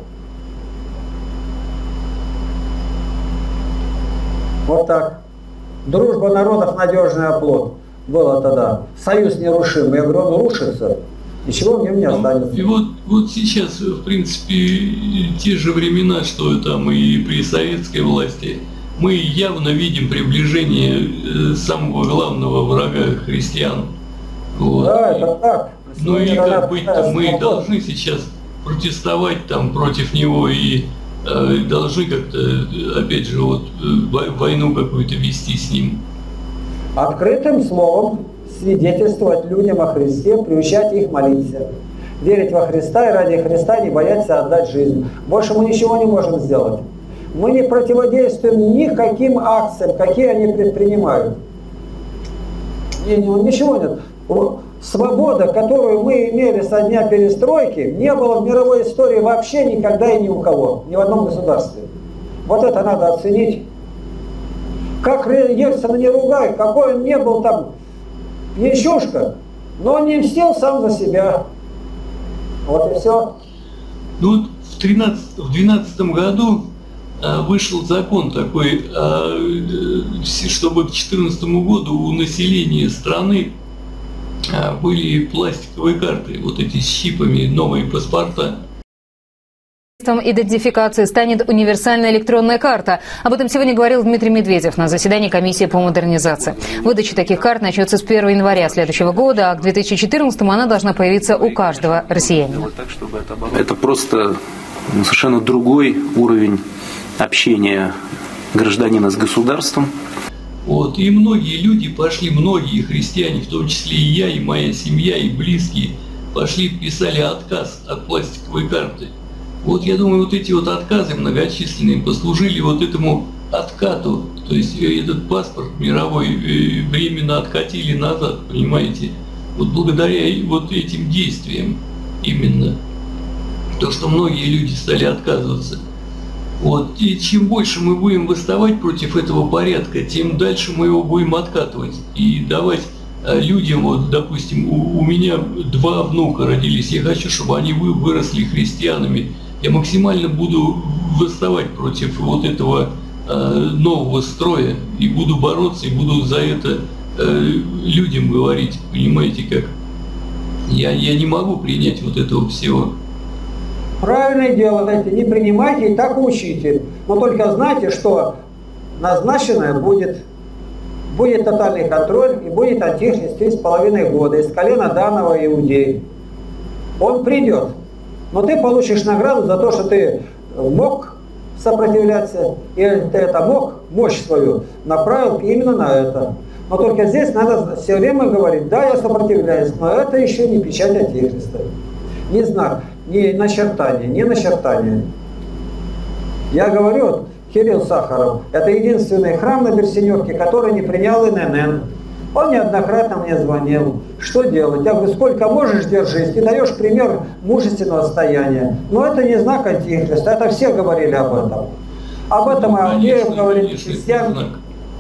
Вот так. Дружба народов – надежный оплот. Было тогда. Союз нерушимый. Я говорю, он рушится. Ничего мне не останется. И вот, вот сейчас, в принципе, те же времена, что там и при советской власти, мы явно видим приближение самого главного врага христиан. Вот. Да, это так. Ну и как быть-то, мы должны сейчас протестовать там против него и э, должны как-то, опять же, вот войну какую-то вести с ним. Открытым словом свидетельствовать людям о Христе, приучать их молиться. Верить во Христа и ради Христа не бояться отдать жизнь. Больше мы ничего не можем сделать. Мы не противодействуем никаким акциям, какие они предпринимают. Ничего нет. Свобода, которую мы имели со дня перестройки, не было в мировой истории вообще никогда и ни у кого, ни в одном государстве. Вот это надо оценить. Как Ельцина не ругай, какой он не был там ящушка, но он не мстил сам за себя. Вот и все. Ну вот в две тысячи двенадцатом году а, вышел закон такой, а, чтобы к две тысячи четырнадцатому году у населения страны а, были пластиковые карты, вот эти с чипами, новые паспорта. Идентификации станет универсальная электронная карта. Об этом сегодня говорил Дмитрий Медведев на заседании комиссии по модернизации. Выдача таких карт начнется с первого января следующего года, а к две тысячи четырнадцатому она должна появиться у каждого россиянина. Это просто совершенно другой уровень общения гражданина с государством. Вот, и многие люди пошли, многие христиане, в том числе и я, и моя семья, и близкие, пошли, писали отказ от пластиковой карты. Вот я думаю, вот эти вот отказы многочисленные послужили вот этому откату, то есть этот паспорт мировой временно откатили назад, понимаете, вот благодаря вот этим действиям именно, то, что многие люди стали отказываться. Вот, и чем больше мы будем восставать против этого порядка, тем дальше мы его будем откатывать и давать людям, вот, допустим, у, у меня два внука родились, я хочу, чтобы они выросли христианами. Я максимально буду восставать против вот этого э, нового строя и буду бороться, и буду за это э, людям говорить, понимаете как? Я, я не могу принять вот этого всего. Правильное дело, знаете, не принимайте и так учите. Но только знайте, что назначенное будет, будет тотальный контроль и будет антихрист три с половиной года из колена данного иудеи. Он придет. Но ты получишь награду за то, что ты мог сопротивляться, и ты это мог, мощь свою, направил именно на это. Но только здесь надо все время говорить, да, я сопротивляюсь, но это еще не печать антихриста. Не знак, не начертание, не начертание. Я говорю, Кирилл Сахаров, это единственный храм на Берсеневке, который не принял эн эн эн. Он неоднократно мне звонил. Что делать? Я говорю, сколько можешь, держись. Ты даешь пример мужественного стояния. Но это не знак антихриста. Это все говорили об этом. Об этом ну, Авдеев говорили христиан.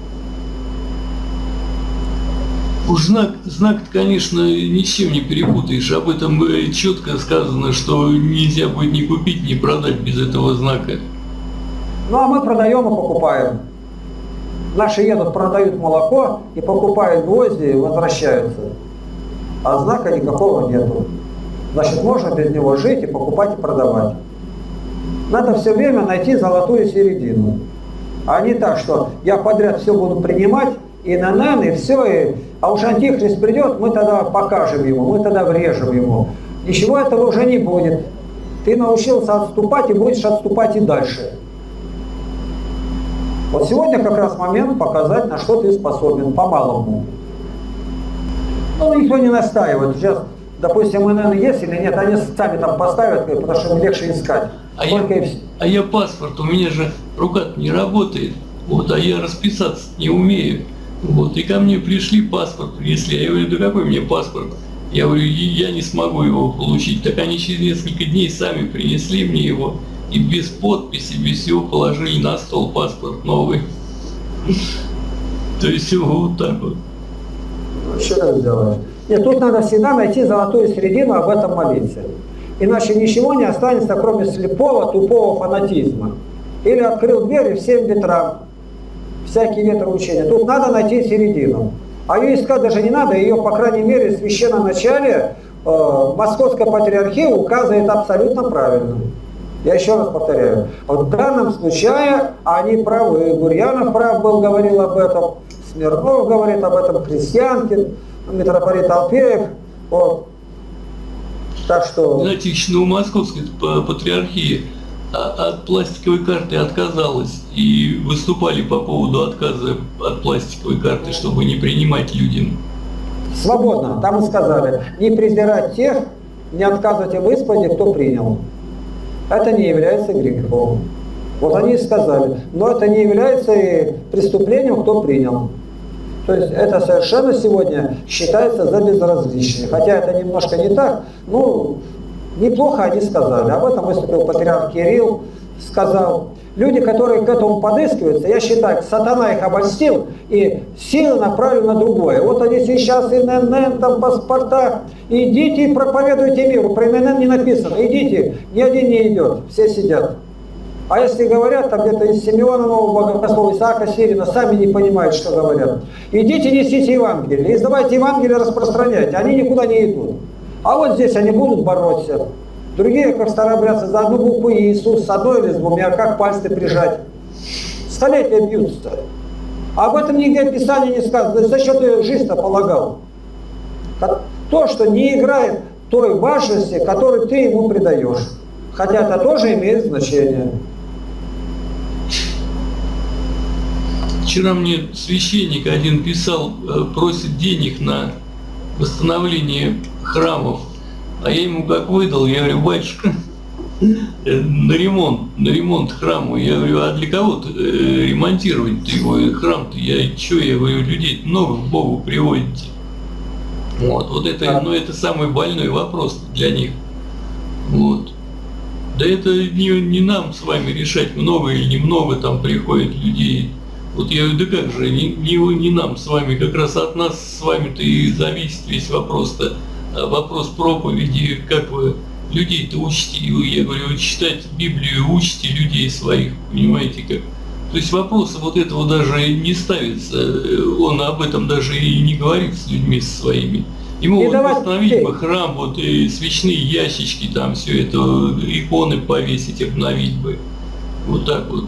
Уж знак, знак, конечно, ничем не перепутаешь. Об этом четко сказано, что нельзя будет ни купить, ни продать без этого знака. Ну а мы продаем и покупаем. Наши едут, продают молоко и покупают гвозди и возвращаются. А знака никакого нету. Значит, можно без него жить и покупать и продавать. Надо все время найти золотую середину. А не так, что я подряд все буду принимать, и на нан, и все, и... а уж антихрист придет, мы тогда покажем ему, мы тогда врежем ему. Ничего этого уже не будет. Ты научился отступать и будешь отступать и дальше. Вот сегодня как раз момент показать, на что ты способен, по-малому. Ну, никто не настаивает. Сейчас, допустим, эн эн эн есть или нет, они сами там поставят, потому что им легче искать. А я, а я паспорт, у меня же рука не работает, вот, а я расписаться не умею. Вот, и ко мне пришли, паспорт принесли. Я говорю, да какой мне паспорт? Я говорю, я не смогу его получить. Так они через несколько дней сами принесли мне его. И без подписи, без всего положили на стол паспорт новый. То есть вот так вот. Еще раз сделаешь. Нет, тут надо всегда найти золотую середину, об этом молиться. Иначе ничего не останется, кроме слепого, тупого фанатизма. Или открыл дверь и всем ветрам. Всякие ветроучения. Тут надо найти середину. А ее искать даже не надо, ее, по крайней мере, в священном начале э, Московская патриархия указывает абсолютно правильно. Я еще раз повторяю. В данном случае они правы. Гурьянов прав был, говорил об этом. Смирнов говорит об этом, Крестьянкин, митрополит Алфеев. Вот. Так что... Знаете, ну, Московская патриархия от пластиковой карты отказалась и выступали по поводу отказа от пластиковой карты, чтобы не принимать людям. Свободно. Там и сказали, не презирать тех, не отказывать им в исповеди, кто принял. Это не является грехом. Вот они и сказали. Но это не является и преступлением, кто принял. То есть это совершенно сегодня считается за безразличие. Хотя это немножко не так. Ну, неплохо они сказали. Об этом выступил патриарх Кирилл. Сказал, люди, которые к этому подыскиваются, я считаю, сатана их обольстил и силы направили на другое. Вот они сейчас и эн эн эн, там паспорта. Идите и проповедуйте миру. Про эн эн эн не написано. Идите. Ни один не идет. Все сидят. А если говорят, там где-то из Симеона Нового Богослова, Исаака Сирина, сами не понимают, что говорят. Идите, несите Евангелие. Издавайте Евангелие, распространяйте. Они никуда не идут. А вот здесь они будут бороться. Другие, как старообрядцы, за одну букву Иисус, с одной или с двумя, как пальцы прижать. Столетия бьются. А об этом нигде в Писании не сказано. За счет ее жизни полагал. То, что не играет той важности, которую ты ему придаешь. Хотя это тоже имеет значение. Вчера мне священник один писал, просит денег на восстановление храмов. А я ему как выдал, я говорю, батюшка, на ремонт, на ремонт храма. Я говорю, а для кого ты ремонтировать его храм-то? Я что, я говорю, людей много к Богу приводите. Вот, вот это, ну, это самый больной вопрос для них. Вот. Да это не, не нам с вами решать, много или немного там приходит людей. Вот я говорю, да как же, не, не, не нам с вами, как раз от нас с вами-то и зависит весь вопрос-то. Вопрос проповеди, как вы людей-то учите, я говорю, читать Библию, учите людей своих, понимаете как. То есть вопроса вот этого даже не ставится, он об этом даже и не говорит с людьми со своими. Ему вот восстановить бы храм, вот и свечные ящички, там все это, иконы повесить, обновить бы. Вот так вот.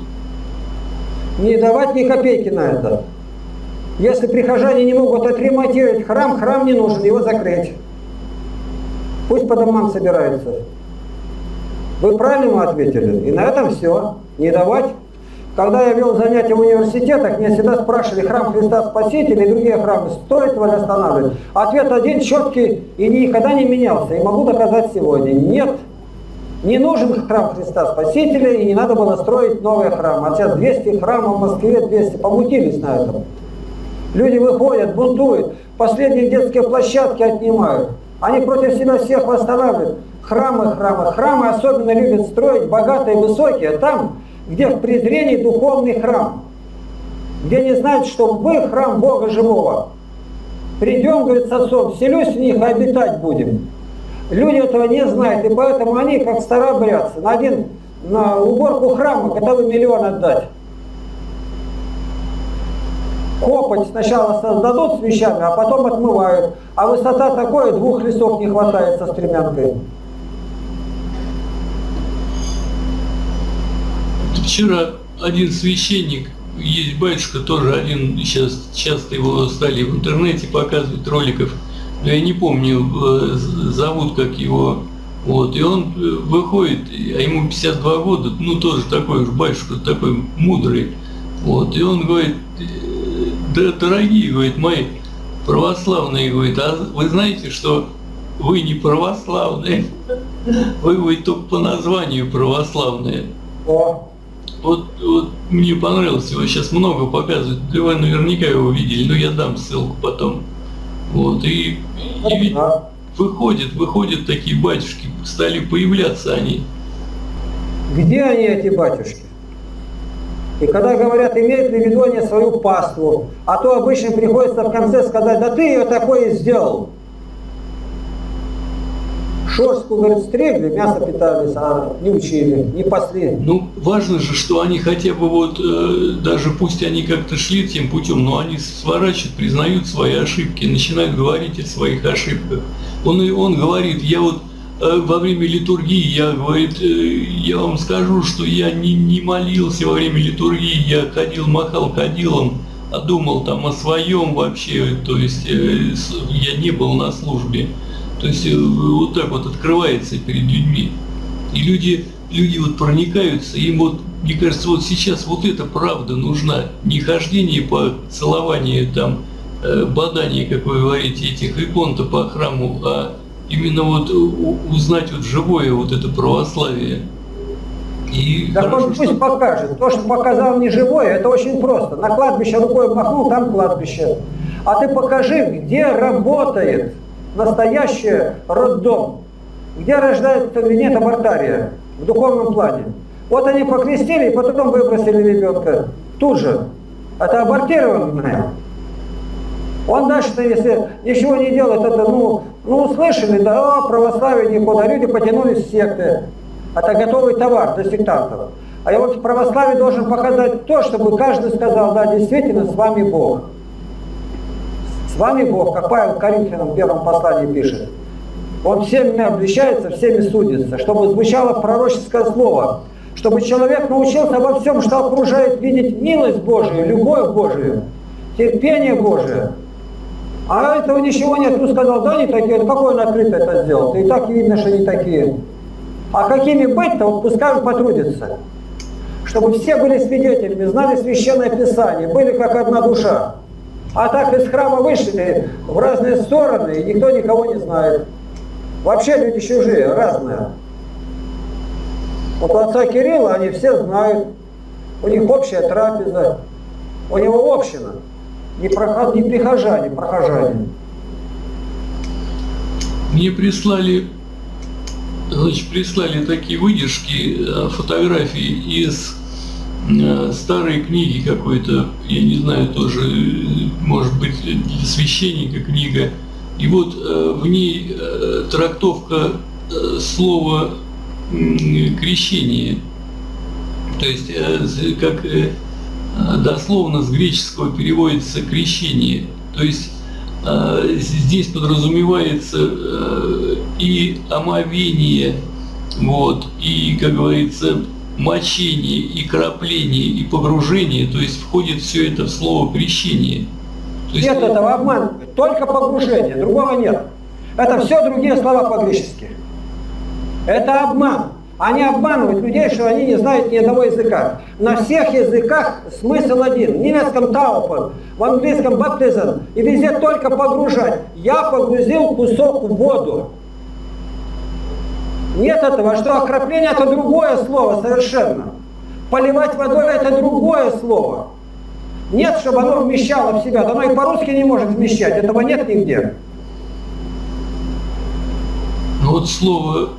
Не давать ни копейки на это. Если прихожане не могут отремонтировать храм, храм не нужен, его закрыть. Пусть по домам собираются. Вы правильно ему ответили. И на этом все. Не давать. Когда я вел занятия в университетах, меня всегда спрашивали, храм Христа Спасителя и другие храмы, стоит его останавливать? Ответ один четкий и никогда не менялся. И могу доказать сегодня. Нет. Не нужен храм Христа Спасителя, и не надо было строить новые храмы. А сейчас двести храмов в Москве, двести, помутились на этом. Люди выходят, бунтуют, последние детские площадки отнимают. Они против себя всех восстанавливают. Храмы, храмы, храмы особенно любят строить богатые, высокие, там, где в презрении духовный храм. Где не знают, что вы храм Бога живого. Придем, говорит, с отцом, вселюсь в них и обитать будем. Люди этого не знают, и поэтому они, как старообрядцы, на один, на уборку храма готовы миллион отдать. Копоть сначала создадут с вещами, а потом отмывают. А высота такой, двух лесов не хватает со стремянкой. Вчера один священник, есть батюшка тоже один, сейчас часто его стали в интернете показывать роликов, но я не помню, зовут как его, вот, и он выходит, а ему пятьдесят два года, ну тоже такой уж батюшка, такой мудрый, вот, и он говорит, да, дорогие, говорит, мои православные, говорит, а вы знаете, что вы не православные, вы, говорит, только по названию православные. О. Вот, вот мне понравилось, его сейчас много показывают, вы наверняка его видели, но я дам ссылку потом. Вот, и, и ведь выходят, выходят такие батюшки, стали появляться они. Где они, эти батюшки? И когда говорят, имеют ли в виду они свою паству, а то обычно приходится в конце сказать, да ты ее такое сделал. Шерстку, говорит, стригли, мясо питались, а не учили, не пасли. Ну, важно же, что они хотя бы вот, э, даже пусть они как-то шли тем путем, но они сворачивают, признают свои ошибки, начинают говорить о своих ошибках. Он, он говорит, я вот э, во время литургии, я, говорит, э, я вам скажу, что я не, не молился во время литургии, я ходил, махал кадилом, а думал там о своем вообще, то есть э, я не был на службе. То есть вот так вот открывается перед людьми. И люди, люди вот проникаются, им вот, мне кажется, вот сейчас вот эта правда нужна. Не хождение по целованию, там, э, бадание, как вы говорите, этих икон-то по храму, а именно вот узнать вот живое вот это православие. И так хорошо, он пусть что... покажет. То, что показал не живое, это очень просто. На кладбище рукой махнул, там кладбище. А ты покажи, где работает настоящий роддом, где рождается нет абортария в духовном плане. Вот они покрестили и потом выбросили ребенка. Тут же. Это абортированное. Он дальше-то, если ничего не делает, это, ну, ну услышали, да, православие никуда, люди потянулись в секты. Это готовый товар для сектантов. А я вот в православии должен показать то, чтобы каждый сказал, да, действительно, с вами Бог. С вами Бог, как Павел Коринфянам в первом послании пишет. Он всеми обличается, всеми судится, чтобы звучало пророческое слово, чтобы человек научился во всем, что окружает, видеть милость Божию, любовь Божию, терпение Божие. А этого ничего нет. Ну сказал, да, не такие, какой он открыто это сделал? И так видно, что не такие. А какими быть-то, вот пускай потрудится. Чтобы все были свидетелями, знали Священное Писание, были как одна душа. А так из храма вышли в разные стороны, и никто никого не знает. Вообще люди чужие, разные. Вот у отца Кирилла они все знают. У них общая трапеза, у него община. Не, проход, не прихожане, прохожане. Мне прислали, значит, прислали такие выдержки, фотографии из старой книги какой-то, я не знаю, тоже, может быть, для священника книга. И вот в ней трактовка слова крещение. То есть, как дословно с греческого переводится крещение. То есть, здесь подразумевается и омовение, вот, и, как говорится, мочение, и крапление, и погружение, то есть входит все это в слово крещение. То есть... Нет этого обмана, только погружение, другого нет. Это все другие слова по-гречески. Это обман. Они обманывают людей, что они не знают ни одного языка. На всех языках смысл один. В немецком таупен, в английском баптизм, и везде только погружать. Я погрузил кусок в воду. Нет этого, что окропление это другое слово совершенно. Поливать водой это другое слово. Нет, чтобы оно вмещало в себя. Оно и по-русски не может вмещать. Этого нет нигде. Ну вот слово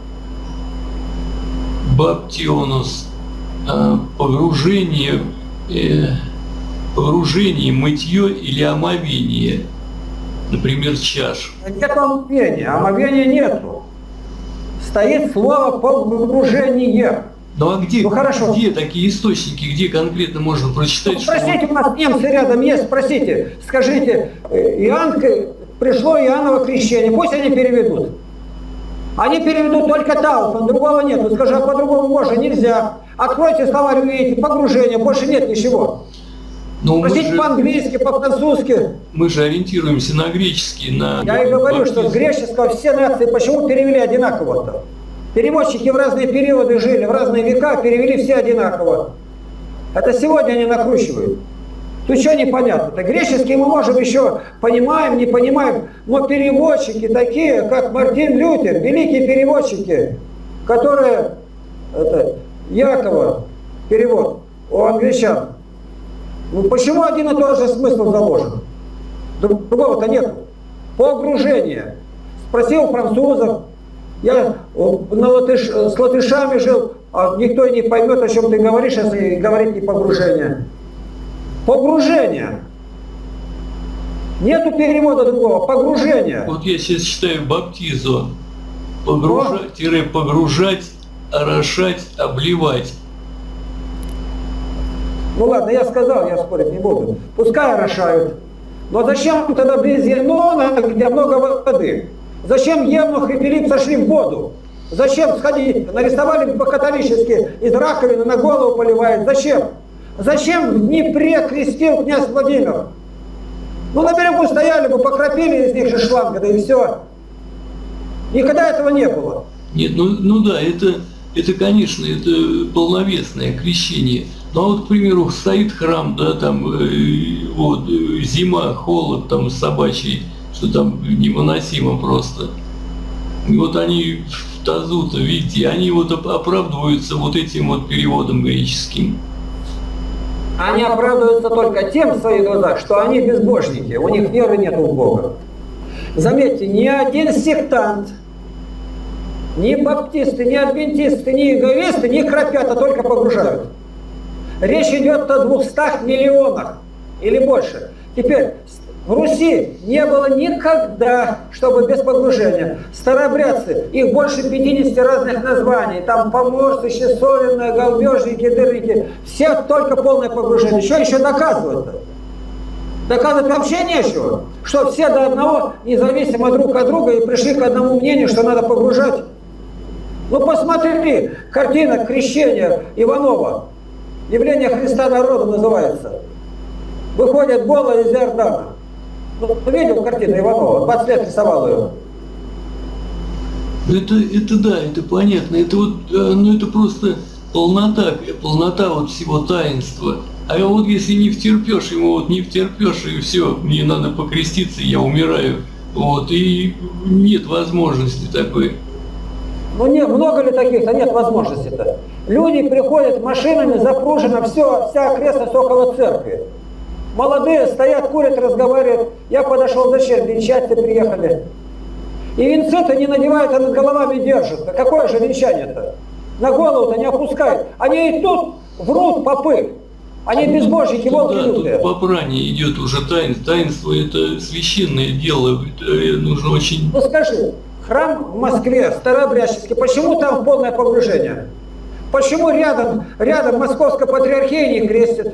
баптионос, погружение, погружение, мытье или омовение, например, чаш. Нет омовения, омовения нету. Стоит слово погружение. Ну а где, ну, хорошо. Где такие источники, где конкретно можно прочитать? Ну, спросите, что... у нас немцы рядом есть, спросите, скажите, Иоанн, пришло Иоанново крещение, пусть они переведут. Они переведут только Тауфен, другого нет. Ну скажи, а по-другому можно, нельзя. Откройте словарь, увидите, погружение, больше нет ничего. Но спросите по-английски, по-французски. Мы же ориентируемся на греческий, на... Я и говорю, что с греческого все нации почему перевели одинаково-то? Переводчики в разные периоды жили, в разные века, перевели все одинаково. Это сегодня они накручивают. Тут что непонятно-то? Греческий мы можем еще понимаем, не понимаем, но переводчики такие, как Мартин Лютер, великие переводчики, которые, это, Якова, перевод у англичан, ну почему один и тот же смысл заложен? Другого-то нет. Погружение. Спросил у французов, я на латыш, с латышами жил, а никто и не поймет, о чем ты говоришь, если говорить не погружение. Погружение. Нету перевода другого. Погружение. Вот я сейчас читаю баптизо. Погружать, погружать, орошать, обливать. Ну ладно, я сказал, я спорить не буду. Пускай орошают. Но зачем тогда близ Енона, где много воды? Зачем Евнух и Филипп сошли в воду? Зачем сходить? Нарисовали по-католически, из раковины на голову поливает. Зачем? Зачем в Днепре крестил князь Владимир? Ну на берегу стояли бы, покропили из них же шланга, да и все. Никогда этого не было. Нет, ну, ну да, это, это, конечно, это полновесное крещение. Ну а вот, к примеру, стоит храм, да, там э, вот, э, зима, холод там собачий, что там невыносимо просто. И вот они в тазу-то, видите, они вот оправдываются вот этим вот переводом греческим. Они оправдываются только тем в своих глазах, что они безбожники, у них веры нет в Бога. Заметьте, ни один сектант, ни баптисты, ни адвентисты, ни иеговисты не храпят, а только погружают. Речь идет о двухстах миллионах или больше. Теперь в Руси не было никогда, чтобы без погружения. Старообрядцы, их больше пятидесяти разных названий. Там поморцы, щесовенные, голбежники, дырники. Все только полное погружение. Что еще доказывать-то? Доказывать вообще нечего. Что все до одного, независимо друг от друга, и пришли к одному мнению, что надо погружать. Ну посмотри, картина крещения Иванова. Явление Христа народу называется. Выходят голые из Иордана. Ну, ты видел картину Иванова? двадцать лет рисовал ее. Это, это да, это понятно. Это вот, ну это просто полнота, полнота вот всего таинства. А вот если не втерпешь, ему вот не втерпешь, и все, мне надо покреститься, я умираю. Вот, и нет возможности такой. Ну не, много ли таких-то? Нет возможности-то. Люди приходят машинами, запружено все, вся окрестность около церкви. Молодые стоят, курят, разговаривают. Я подошел, зачем? Венчать-то приехали. И венцы-то не надевают, а над головами держат. А какое же венчание-то? На голову-то не опускают. Они и тут врут попы. Они безбожники, волки лютые. Да, тут попрание идет уже таинство. Таинство это священное дело. Это нужно очень... Ну скажи, храм в Москве, старообрядческий, почему там полное погружение? Почему рядом, рядом Московская патриархия не крестит?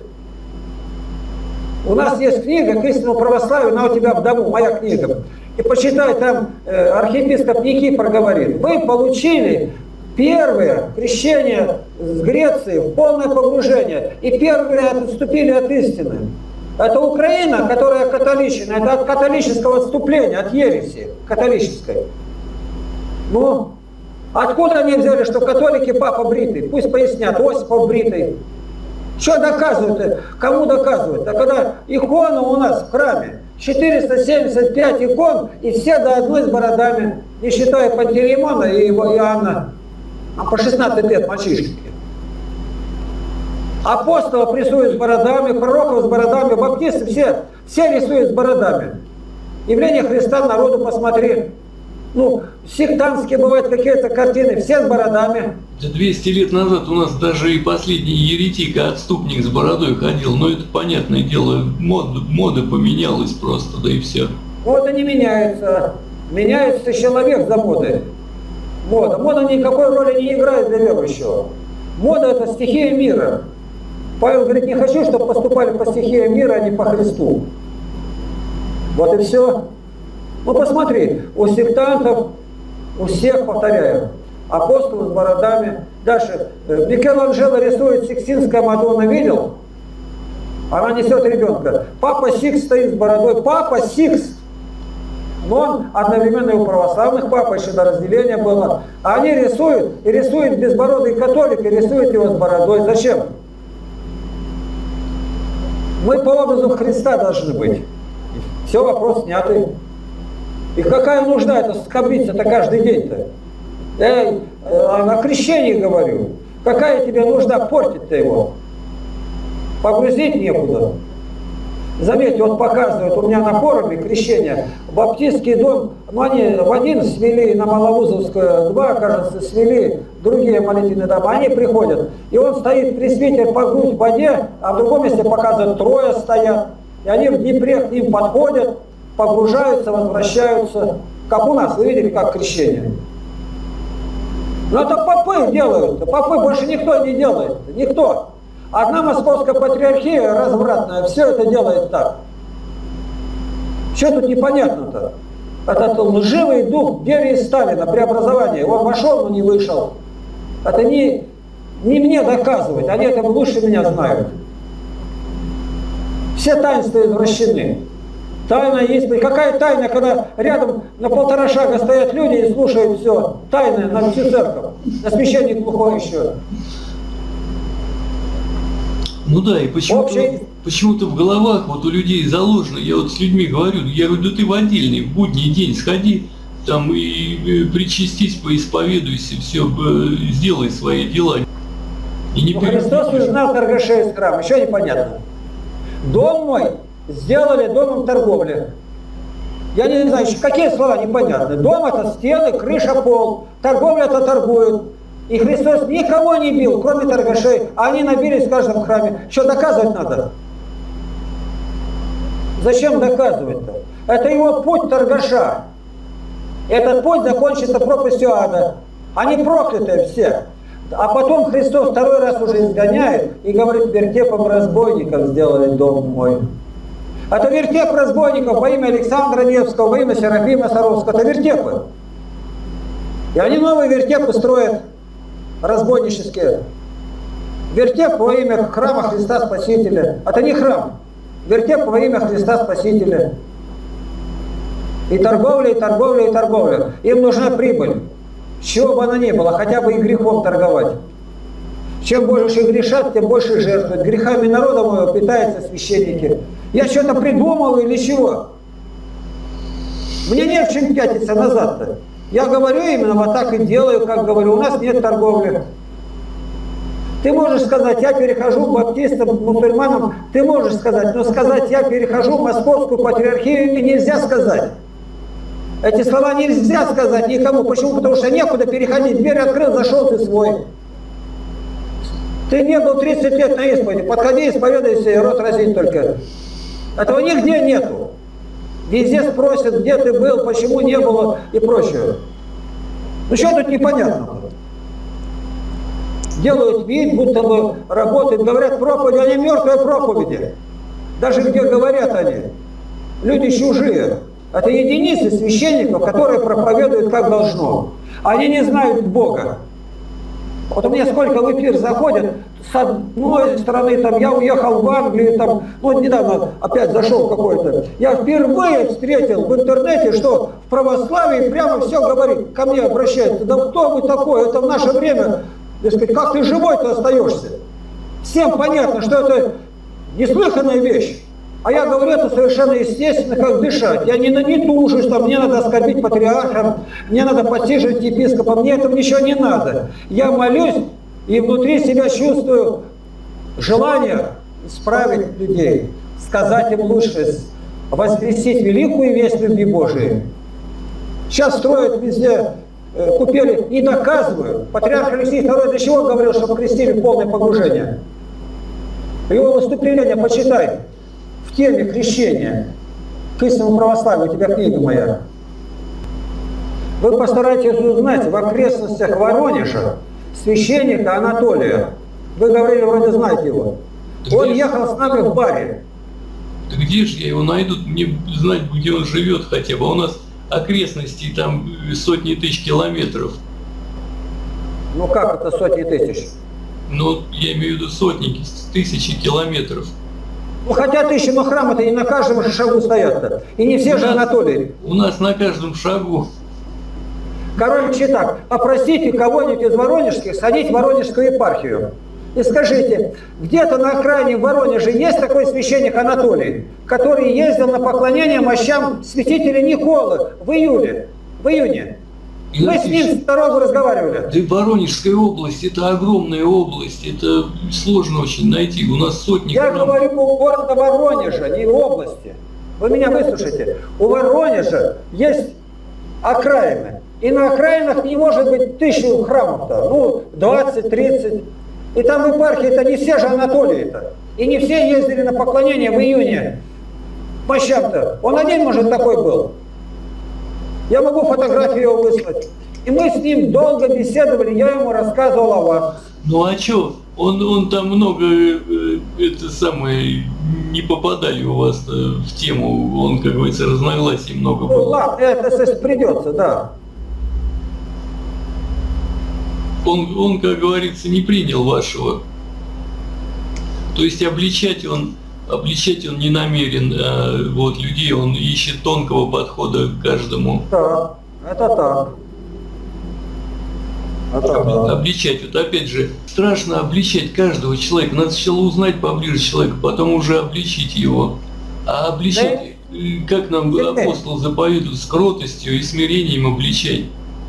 У нас есть книга к истинному православию, она у тебя в дому, моя книга. И почитай, там э, архиепископ Никифор говорит, вы получили первое крещение с Греции в полное погружение. И первые отступили от истины. Это Украина, которая католична, это от католического отступления, от ереси католической. Ну, откуда они взяли, что католики папа бритый? Пусть пояснят, Осипов бритый. Что доказывают? Кому доказывают? А когда икона у нас в храме, четыреста семьдесят пять икон, и все до одной с бородами, не считая Пантелеймона и его Иоанна, а по шестнадцать лет мальчишки. Апостолов рисуют с бородами, пророков с бородами, баптисты все, все рисуют с бородами. Явление Христа народу посмотри. Ну, сектантские бывают какие-то картины, все с бородами. двести лет назад у нас даже и последний еретик, отступник с бородой ходил. Но это понятное дело, мод, мода поменялась просто, да и все. Мода не меняется. Меняется человек за модой. Мода. Мода никакой роли не играет для верующего. Мода – это стихия мира. Павел говорит, не хочу, чтобы поступали по стихии мира, а не по Христу. Вот и все. Ну посмотри, у сектантов, у всех, повторяю, апостолы с бородами. Дальше, Микеланджело рисует Сикстинская Мадонна, видел? Она несет ребенка. Папа Сикст стоит с бородой. Папа Сикст. Но он одновременно и у православных пап, еще до разделения было. А они рисуют, и рисуют безбородый католик, и рисуют его с бородой. Зачем? Мы по образу Христа должны быть. Все, вопрос снятый. И какая нужда это скоблиться-то каждый день-то? Я о крещении говорю. Какая тебе нужда портить-то его? Погрузить некуда. Заметьте, вот показывают у меня на форуме крещение. Баптистский дом, ну они в один свели, на Маловузовскую два, кажется, свели, другие молитвенные дома. Они приходят, и он стоит, пресвитер, по грудь в воде, а в другом месте показывают, трое стоят. И они в Днепре к ним подходят, погружаются, возвращаются. Как у нас, вы видели, как крещение. Но это попы делают, попы больше никто не делает, никто. Одна московская патриархия развратная, все это делает так. Что тут непонятно-то? Это лживый дух Берии Сталина, преобразования. Он вошел, но не вышел. Это не, не мне доказывать, они это лучше меня знают. Все таинства извращены. Тайна есть. Какая тайна, когда рядом на полтора шага стоят люди и слушают все. Тайна на всю церковь. На священник глухой еще. Ну да, и почему-то, Общий... почему-то в головах вот у людей заложено, я вот с людьми говорю, я говорю, да ты в отдельный, в будний день сходи, там и, и причастись, поисповедуйся, все, сделай свои дела. И не ну, Христос узнал торгашей из храма, еще непонятно. Дом мой сделали домом торговли. Я не знаю, какие слова непонятны. Дом это стены, крыша, пол. Торговля это торгуют. И Христос никого не бил, кроме торгашей. А они набились в каждом храме. Что доказывать надо? Зачем доказывать-то? Это его путь торгаша. Этот путь закончится пропастью ада. Они проклятые все. А потом Христос второй раз уже изгоняет и говорит, вертепом разбойников сделали дом мой. Это вертеп разбойников во имя Александра Невского, во имя Серафима Саровского. Это вертепы. И они новые вертепы строят, разбойнические. Вертеп во имя храма Христа Спасителя. Это не храм. Вертеп во имя Христа Спасителя. И торговля, и торговля, и торговля. Им нужна прибыль. С чего бы она ни была, хотя бы и грехом торговать. Чем больше грешат, тем больше жертвуют. Грехами народа моего питаются священники. Я что-то придумал или чего? Мне не в чем пятиться назад-то. Я говорю именно вот так и делаю, как говорю. У нас нет торговли. Ты можешь сказать, я перехожу к баптистам, к мусульманам. Ты можешь сказать, но сказать, я перехожу в московскую патриархию, нельзя сказать. Эти слова нельзя сказать никому. Почему? Потому что некуда переходить. Дверь открыл, зашел ты свой. Ты не был тридцать лет на исповеди. Подходи, исповедайся, и рот разинь только. Этого нигде нету. Везде спросят, где ты был, почему не было и прочее. Ну что тут непонятно? Делают вид, будто бы работают, говорят проповеди, они мертвые проповеди. Даже где говорят они. Люди чужие. Это единицы священников, которые проповедуют как должно. Они не знают Бога. Вот у меня сколько в эфир заходят, с одной стороны, там, я уехал в Англию, там, вот недавно опять зашел какой-то. Я впервые встретил в интернете, что в православии прямо все говорит, ко мне обращается. Да кто вы такой? Это в наше время, так сказать, как ты живой-то остаешься? Всем понятно, что это неслыханная вещь. А я говорю, это совершенно естественно, как дышать. Я не, не тужусь, там, мне надо оскорбить патриарха, мне надо подсиживать епископа, мне этого ничего не надо. Я молюсь и внутри себя чувствую желание исправить людей, сказать им лучше, воскресить великую весть любви Божией. Сейчас строят везде, э, купили и доказывают. Патриарх Алексей второй для чего говорил, чтобы крестили в полное погружение? Его выступление почитай. В теме крещения к истинному православию, у тебя книга моя. Вы постарайтесь узнать в окрестностях Воронежа священника Анатолия. Вы говорили, вроде знаете его. Да он где ехал с нами в баре. Да где же я его найду? Мне знать, где он живет хотя бы. У нас окрестности там сотни тысяч километров. Ну как это сотни тысяч? Ну, я имею в виду сотни, тысячи километров. Ну хотя тысячи, но храмы-то не на каждом же шагу стоят-то. И не все у же нас, Анатолий. У нас на каждом шагу. Короче так, попросите кого-нибудь из воронежских сходить в Воронежскую епархию. И скажите, где-то на окраине в Воронеже есть такой священник Анатолий, который ездил на поклонение мощам святителя Николы в июле, в июне. Мы с ним с дорогу разговаривали. Да, Воронежская область, это огромная область, это сложно очень найти. У нас сотни Я храмов. говорю у города Воронежа, не области. Вы меня выслушайте. У Воронежа есть окраины. И на окраинах не может быть тысячу храмов-то. Ну, двадцать-тридцать. И там в епархии это не все же Анатолии-то. И не все ездили на поклонение в июне. Мощам-то. Он один, может, такой был. Я могу фотографию его выслать. И мы с ним долго беседовали, я ему рассказывал о вас. Ну а что? Он, он там много, э, это самое, не попадали у вас в тему, он, как говорится, разногласий много Ну было. ладно, это придется, да. Он, он, как говорится, не принял вашего. То есть обличать он, обличать он не намерен, а вот людей, он ищет тонкого подхода к каждому. Да, это так. Это так. Обличать, вот опять же, страшно обличать каждого человека. Надо сначала узнать поближе человека, потом уже обличить его. А обличать, да? Как нам апостол заповедует, с кротостью и смирением обличать.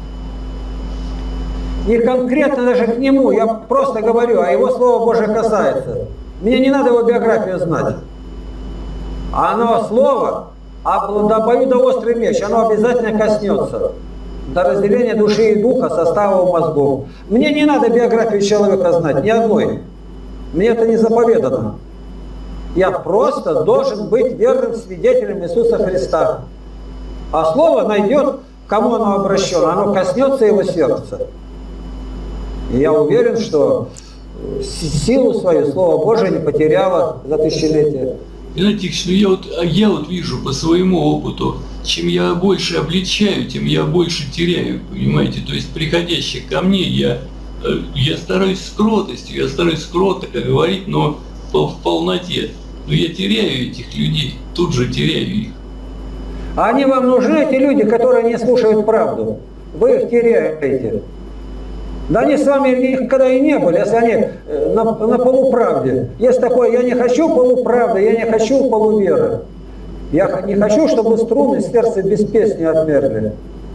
Не конкретно даже к нему, я просто говорю, а его Слово Божие касается. Мне не надо его биографию знать. А оно Слово, а обоюдоострый меч, оно обязательно коснется до разделения души и духа, состава мозгов. Мне не надо биографию человека знать, ни одной. Мне это не заповедано. Я просто должен быть верным свидетелем Иисуса Христа. А Слово найдет, кому оно обращено, оно коснется его сердца. И я уверен, что силу свою Слово Божие не потеряло за тысячелетия. Знаете, что я вот, я вот вижу по своему опыту, чем я больше обличаю, тем я больше теряю, понимаете? То есть приходящих ко мне, я, я стараюсь с кротостью, я стараюсь кротко говорить, но в полноте. Но я теряю этих людей, тут же теряю их. А они вам нужны, эти люди, которые не слушают правду? Вы их теряете. Да они с вами никогда и не были, если они на, на полуправде. Есть такое, я не хочу полуправды, я не хочу полуверы. Я не хочу, чтобы струны сердца без песни отмерли.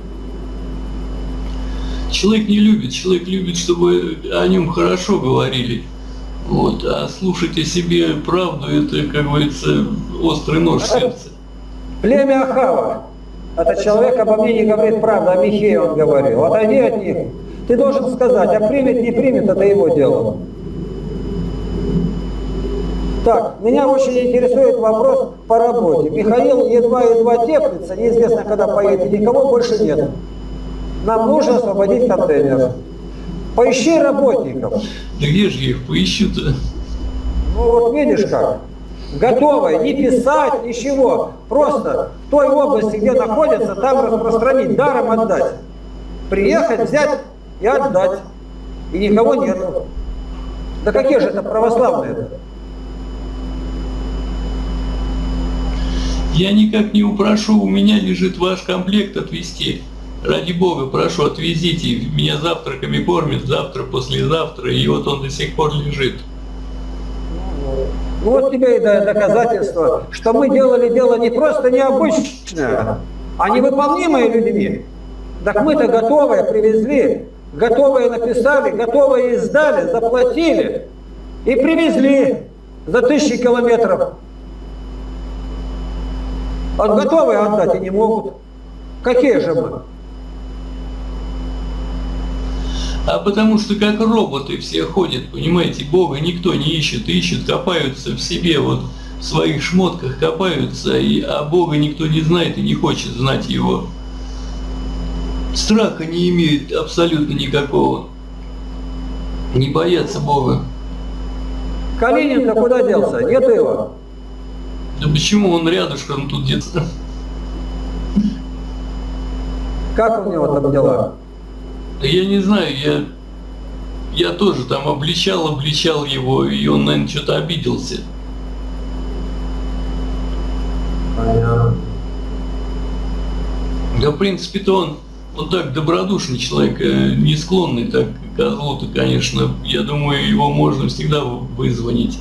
Человек не любит, человек любит, чтобы о нем хорошо говорили. Вот, а слушать о себе правду, это, как говорится, острый нож в сердце. Племя Ахава. Этот человек обо мне не говорит правду, о Михее он говорил. Отойди от них. Ты должен сказать, а примет, не примет, это его дело. Так, меня очень интересует вопрос по работе. Михаил едва-едва теплится, неизвестно, когда поедет, и никого больше нет. Нам нужно освободить контейнер. Поищи работников. Да где же я их поищу-то? Ну вот видишь как. Готовое, не писать, ничего. Просто в той области, где находится, там распространить, даром отдать. Приехать, взять и отдать. И никого нету. Да какие же это православные-то? Я никак не упрошу, у меня лежит ваш комплект отвезти. Ради Бога, прошу, отвезите. Меня завтраками кормят, завтра, послезавтра, и вот он до сих пор лежит. Ну вот тебе и доказательство, что мы делали дело не просто необычное, а невыполнимое людьми. Так мы-то готовые привезли, готовые написали, готовые издали, заплатили и привезли за тысячи километров. А готовые отдать и не могут. Какие же мы? А потому что как роботы все ходят, понимаете, Бога никто не ищет, ищет, копаются в себе, вот в своих шмотках копаются, и, а Бога никто не знает и не хочет знать Его. Страха не имеют абсолютно никакого, не боятся Бога. Калинин-то куда делся? Нету его? Да почему он рядышком тут где-то? Как у него там дела? Да я не знаю, я, я тоже там обличал, обличал его, и он, наверное, что-то обиделся. Понятно. Да, в принципе-то он, он так добродушный человек, не склонный так к козлу-то, конечно. Я думаю, его можно всегда вызвонить.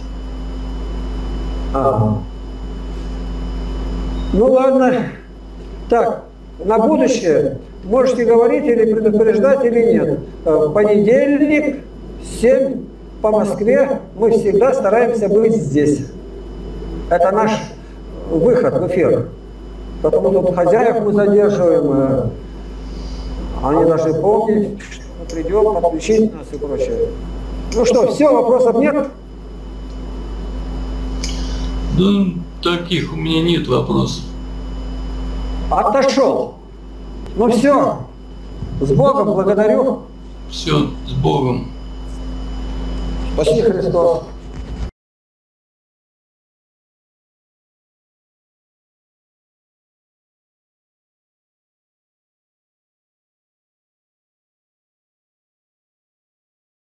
Ага. Ну ладно. Так, на будущее можете говорить или предупреждать, или нет. Понедельник, семь по Москве, мы всегда стараемся быть здесь. Это наш выход в эфир. Потому что хозяев мы задерживаем, они должны помнить, что мы придем, подключить нас и прочее. Ну что, все, вопросов нет? Да, таких у меня нет вопросов. Отошел. Ну все, с Богом, благодарю. Все, с Богом. Спаси Христос.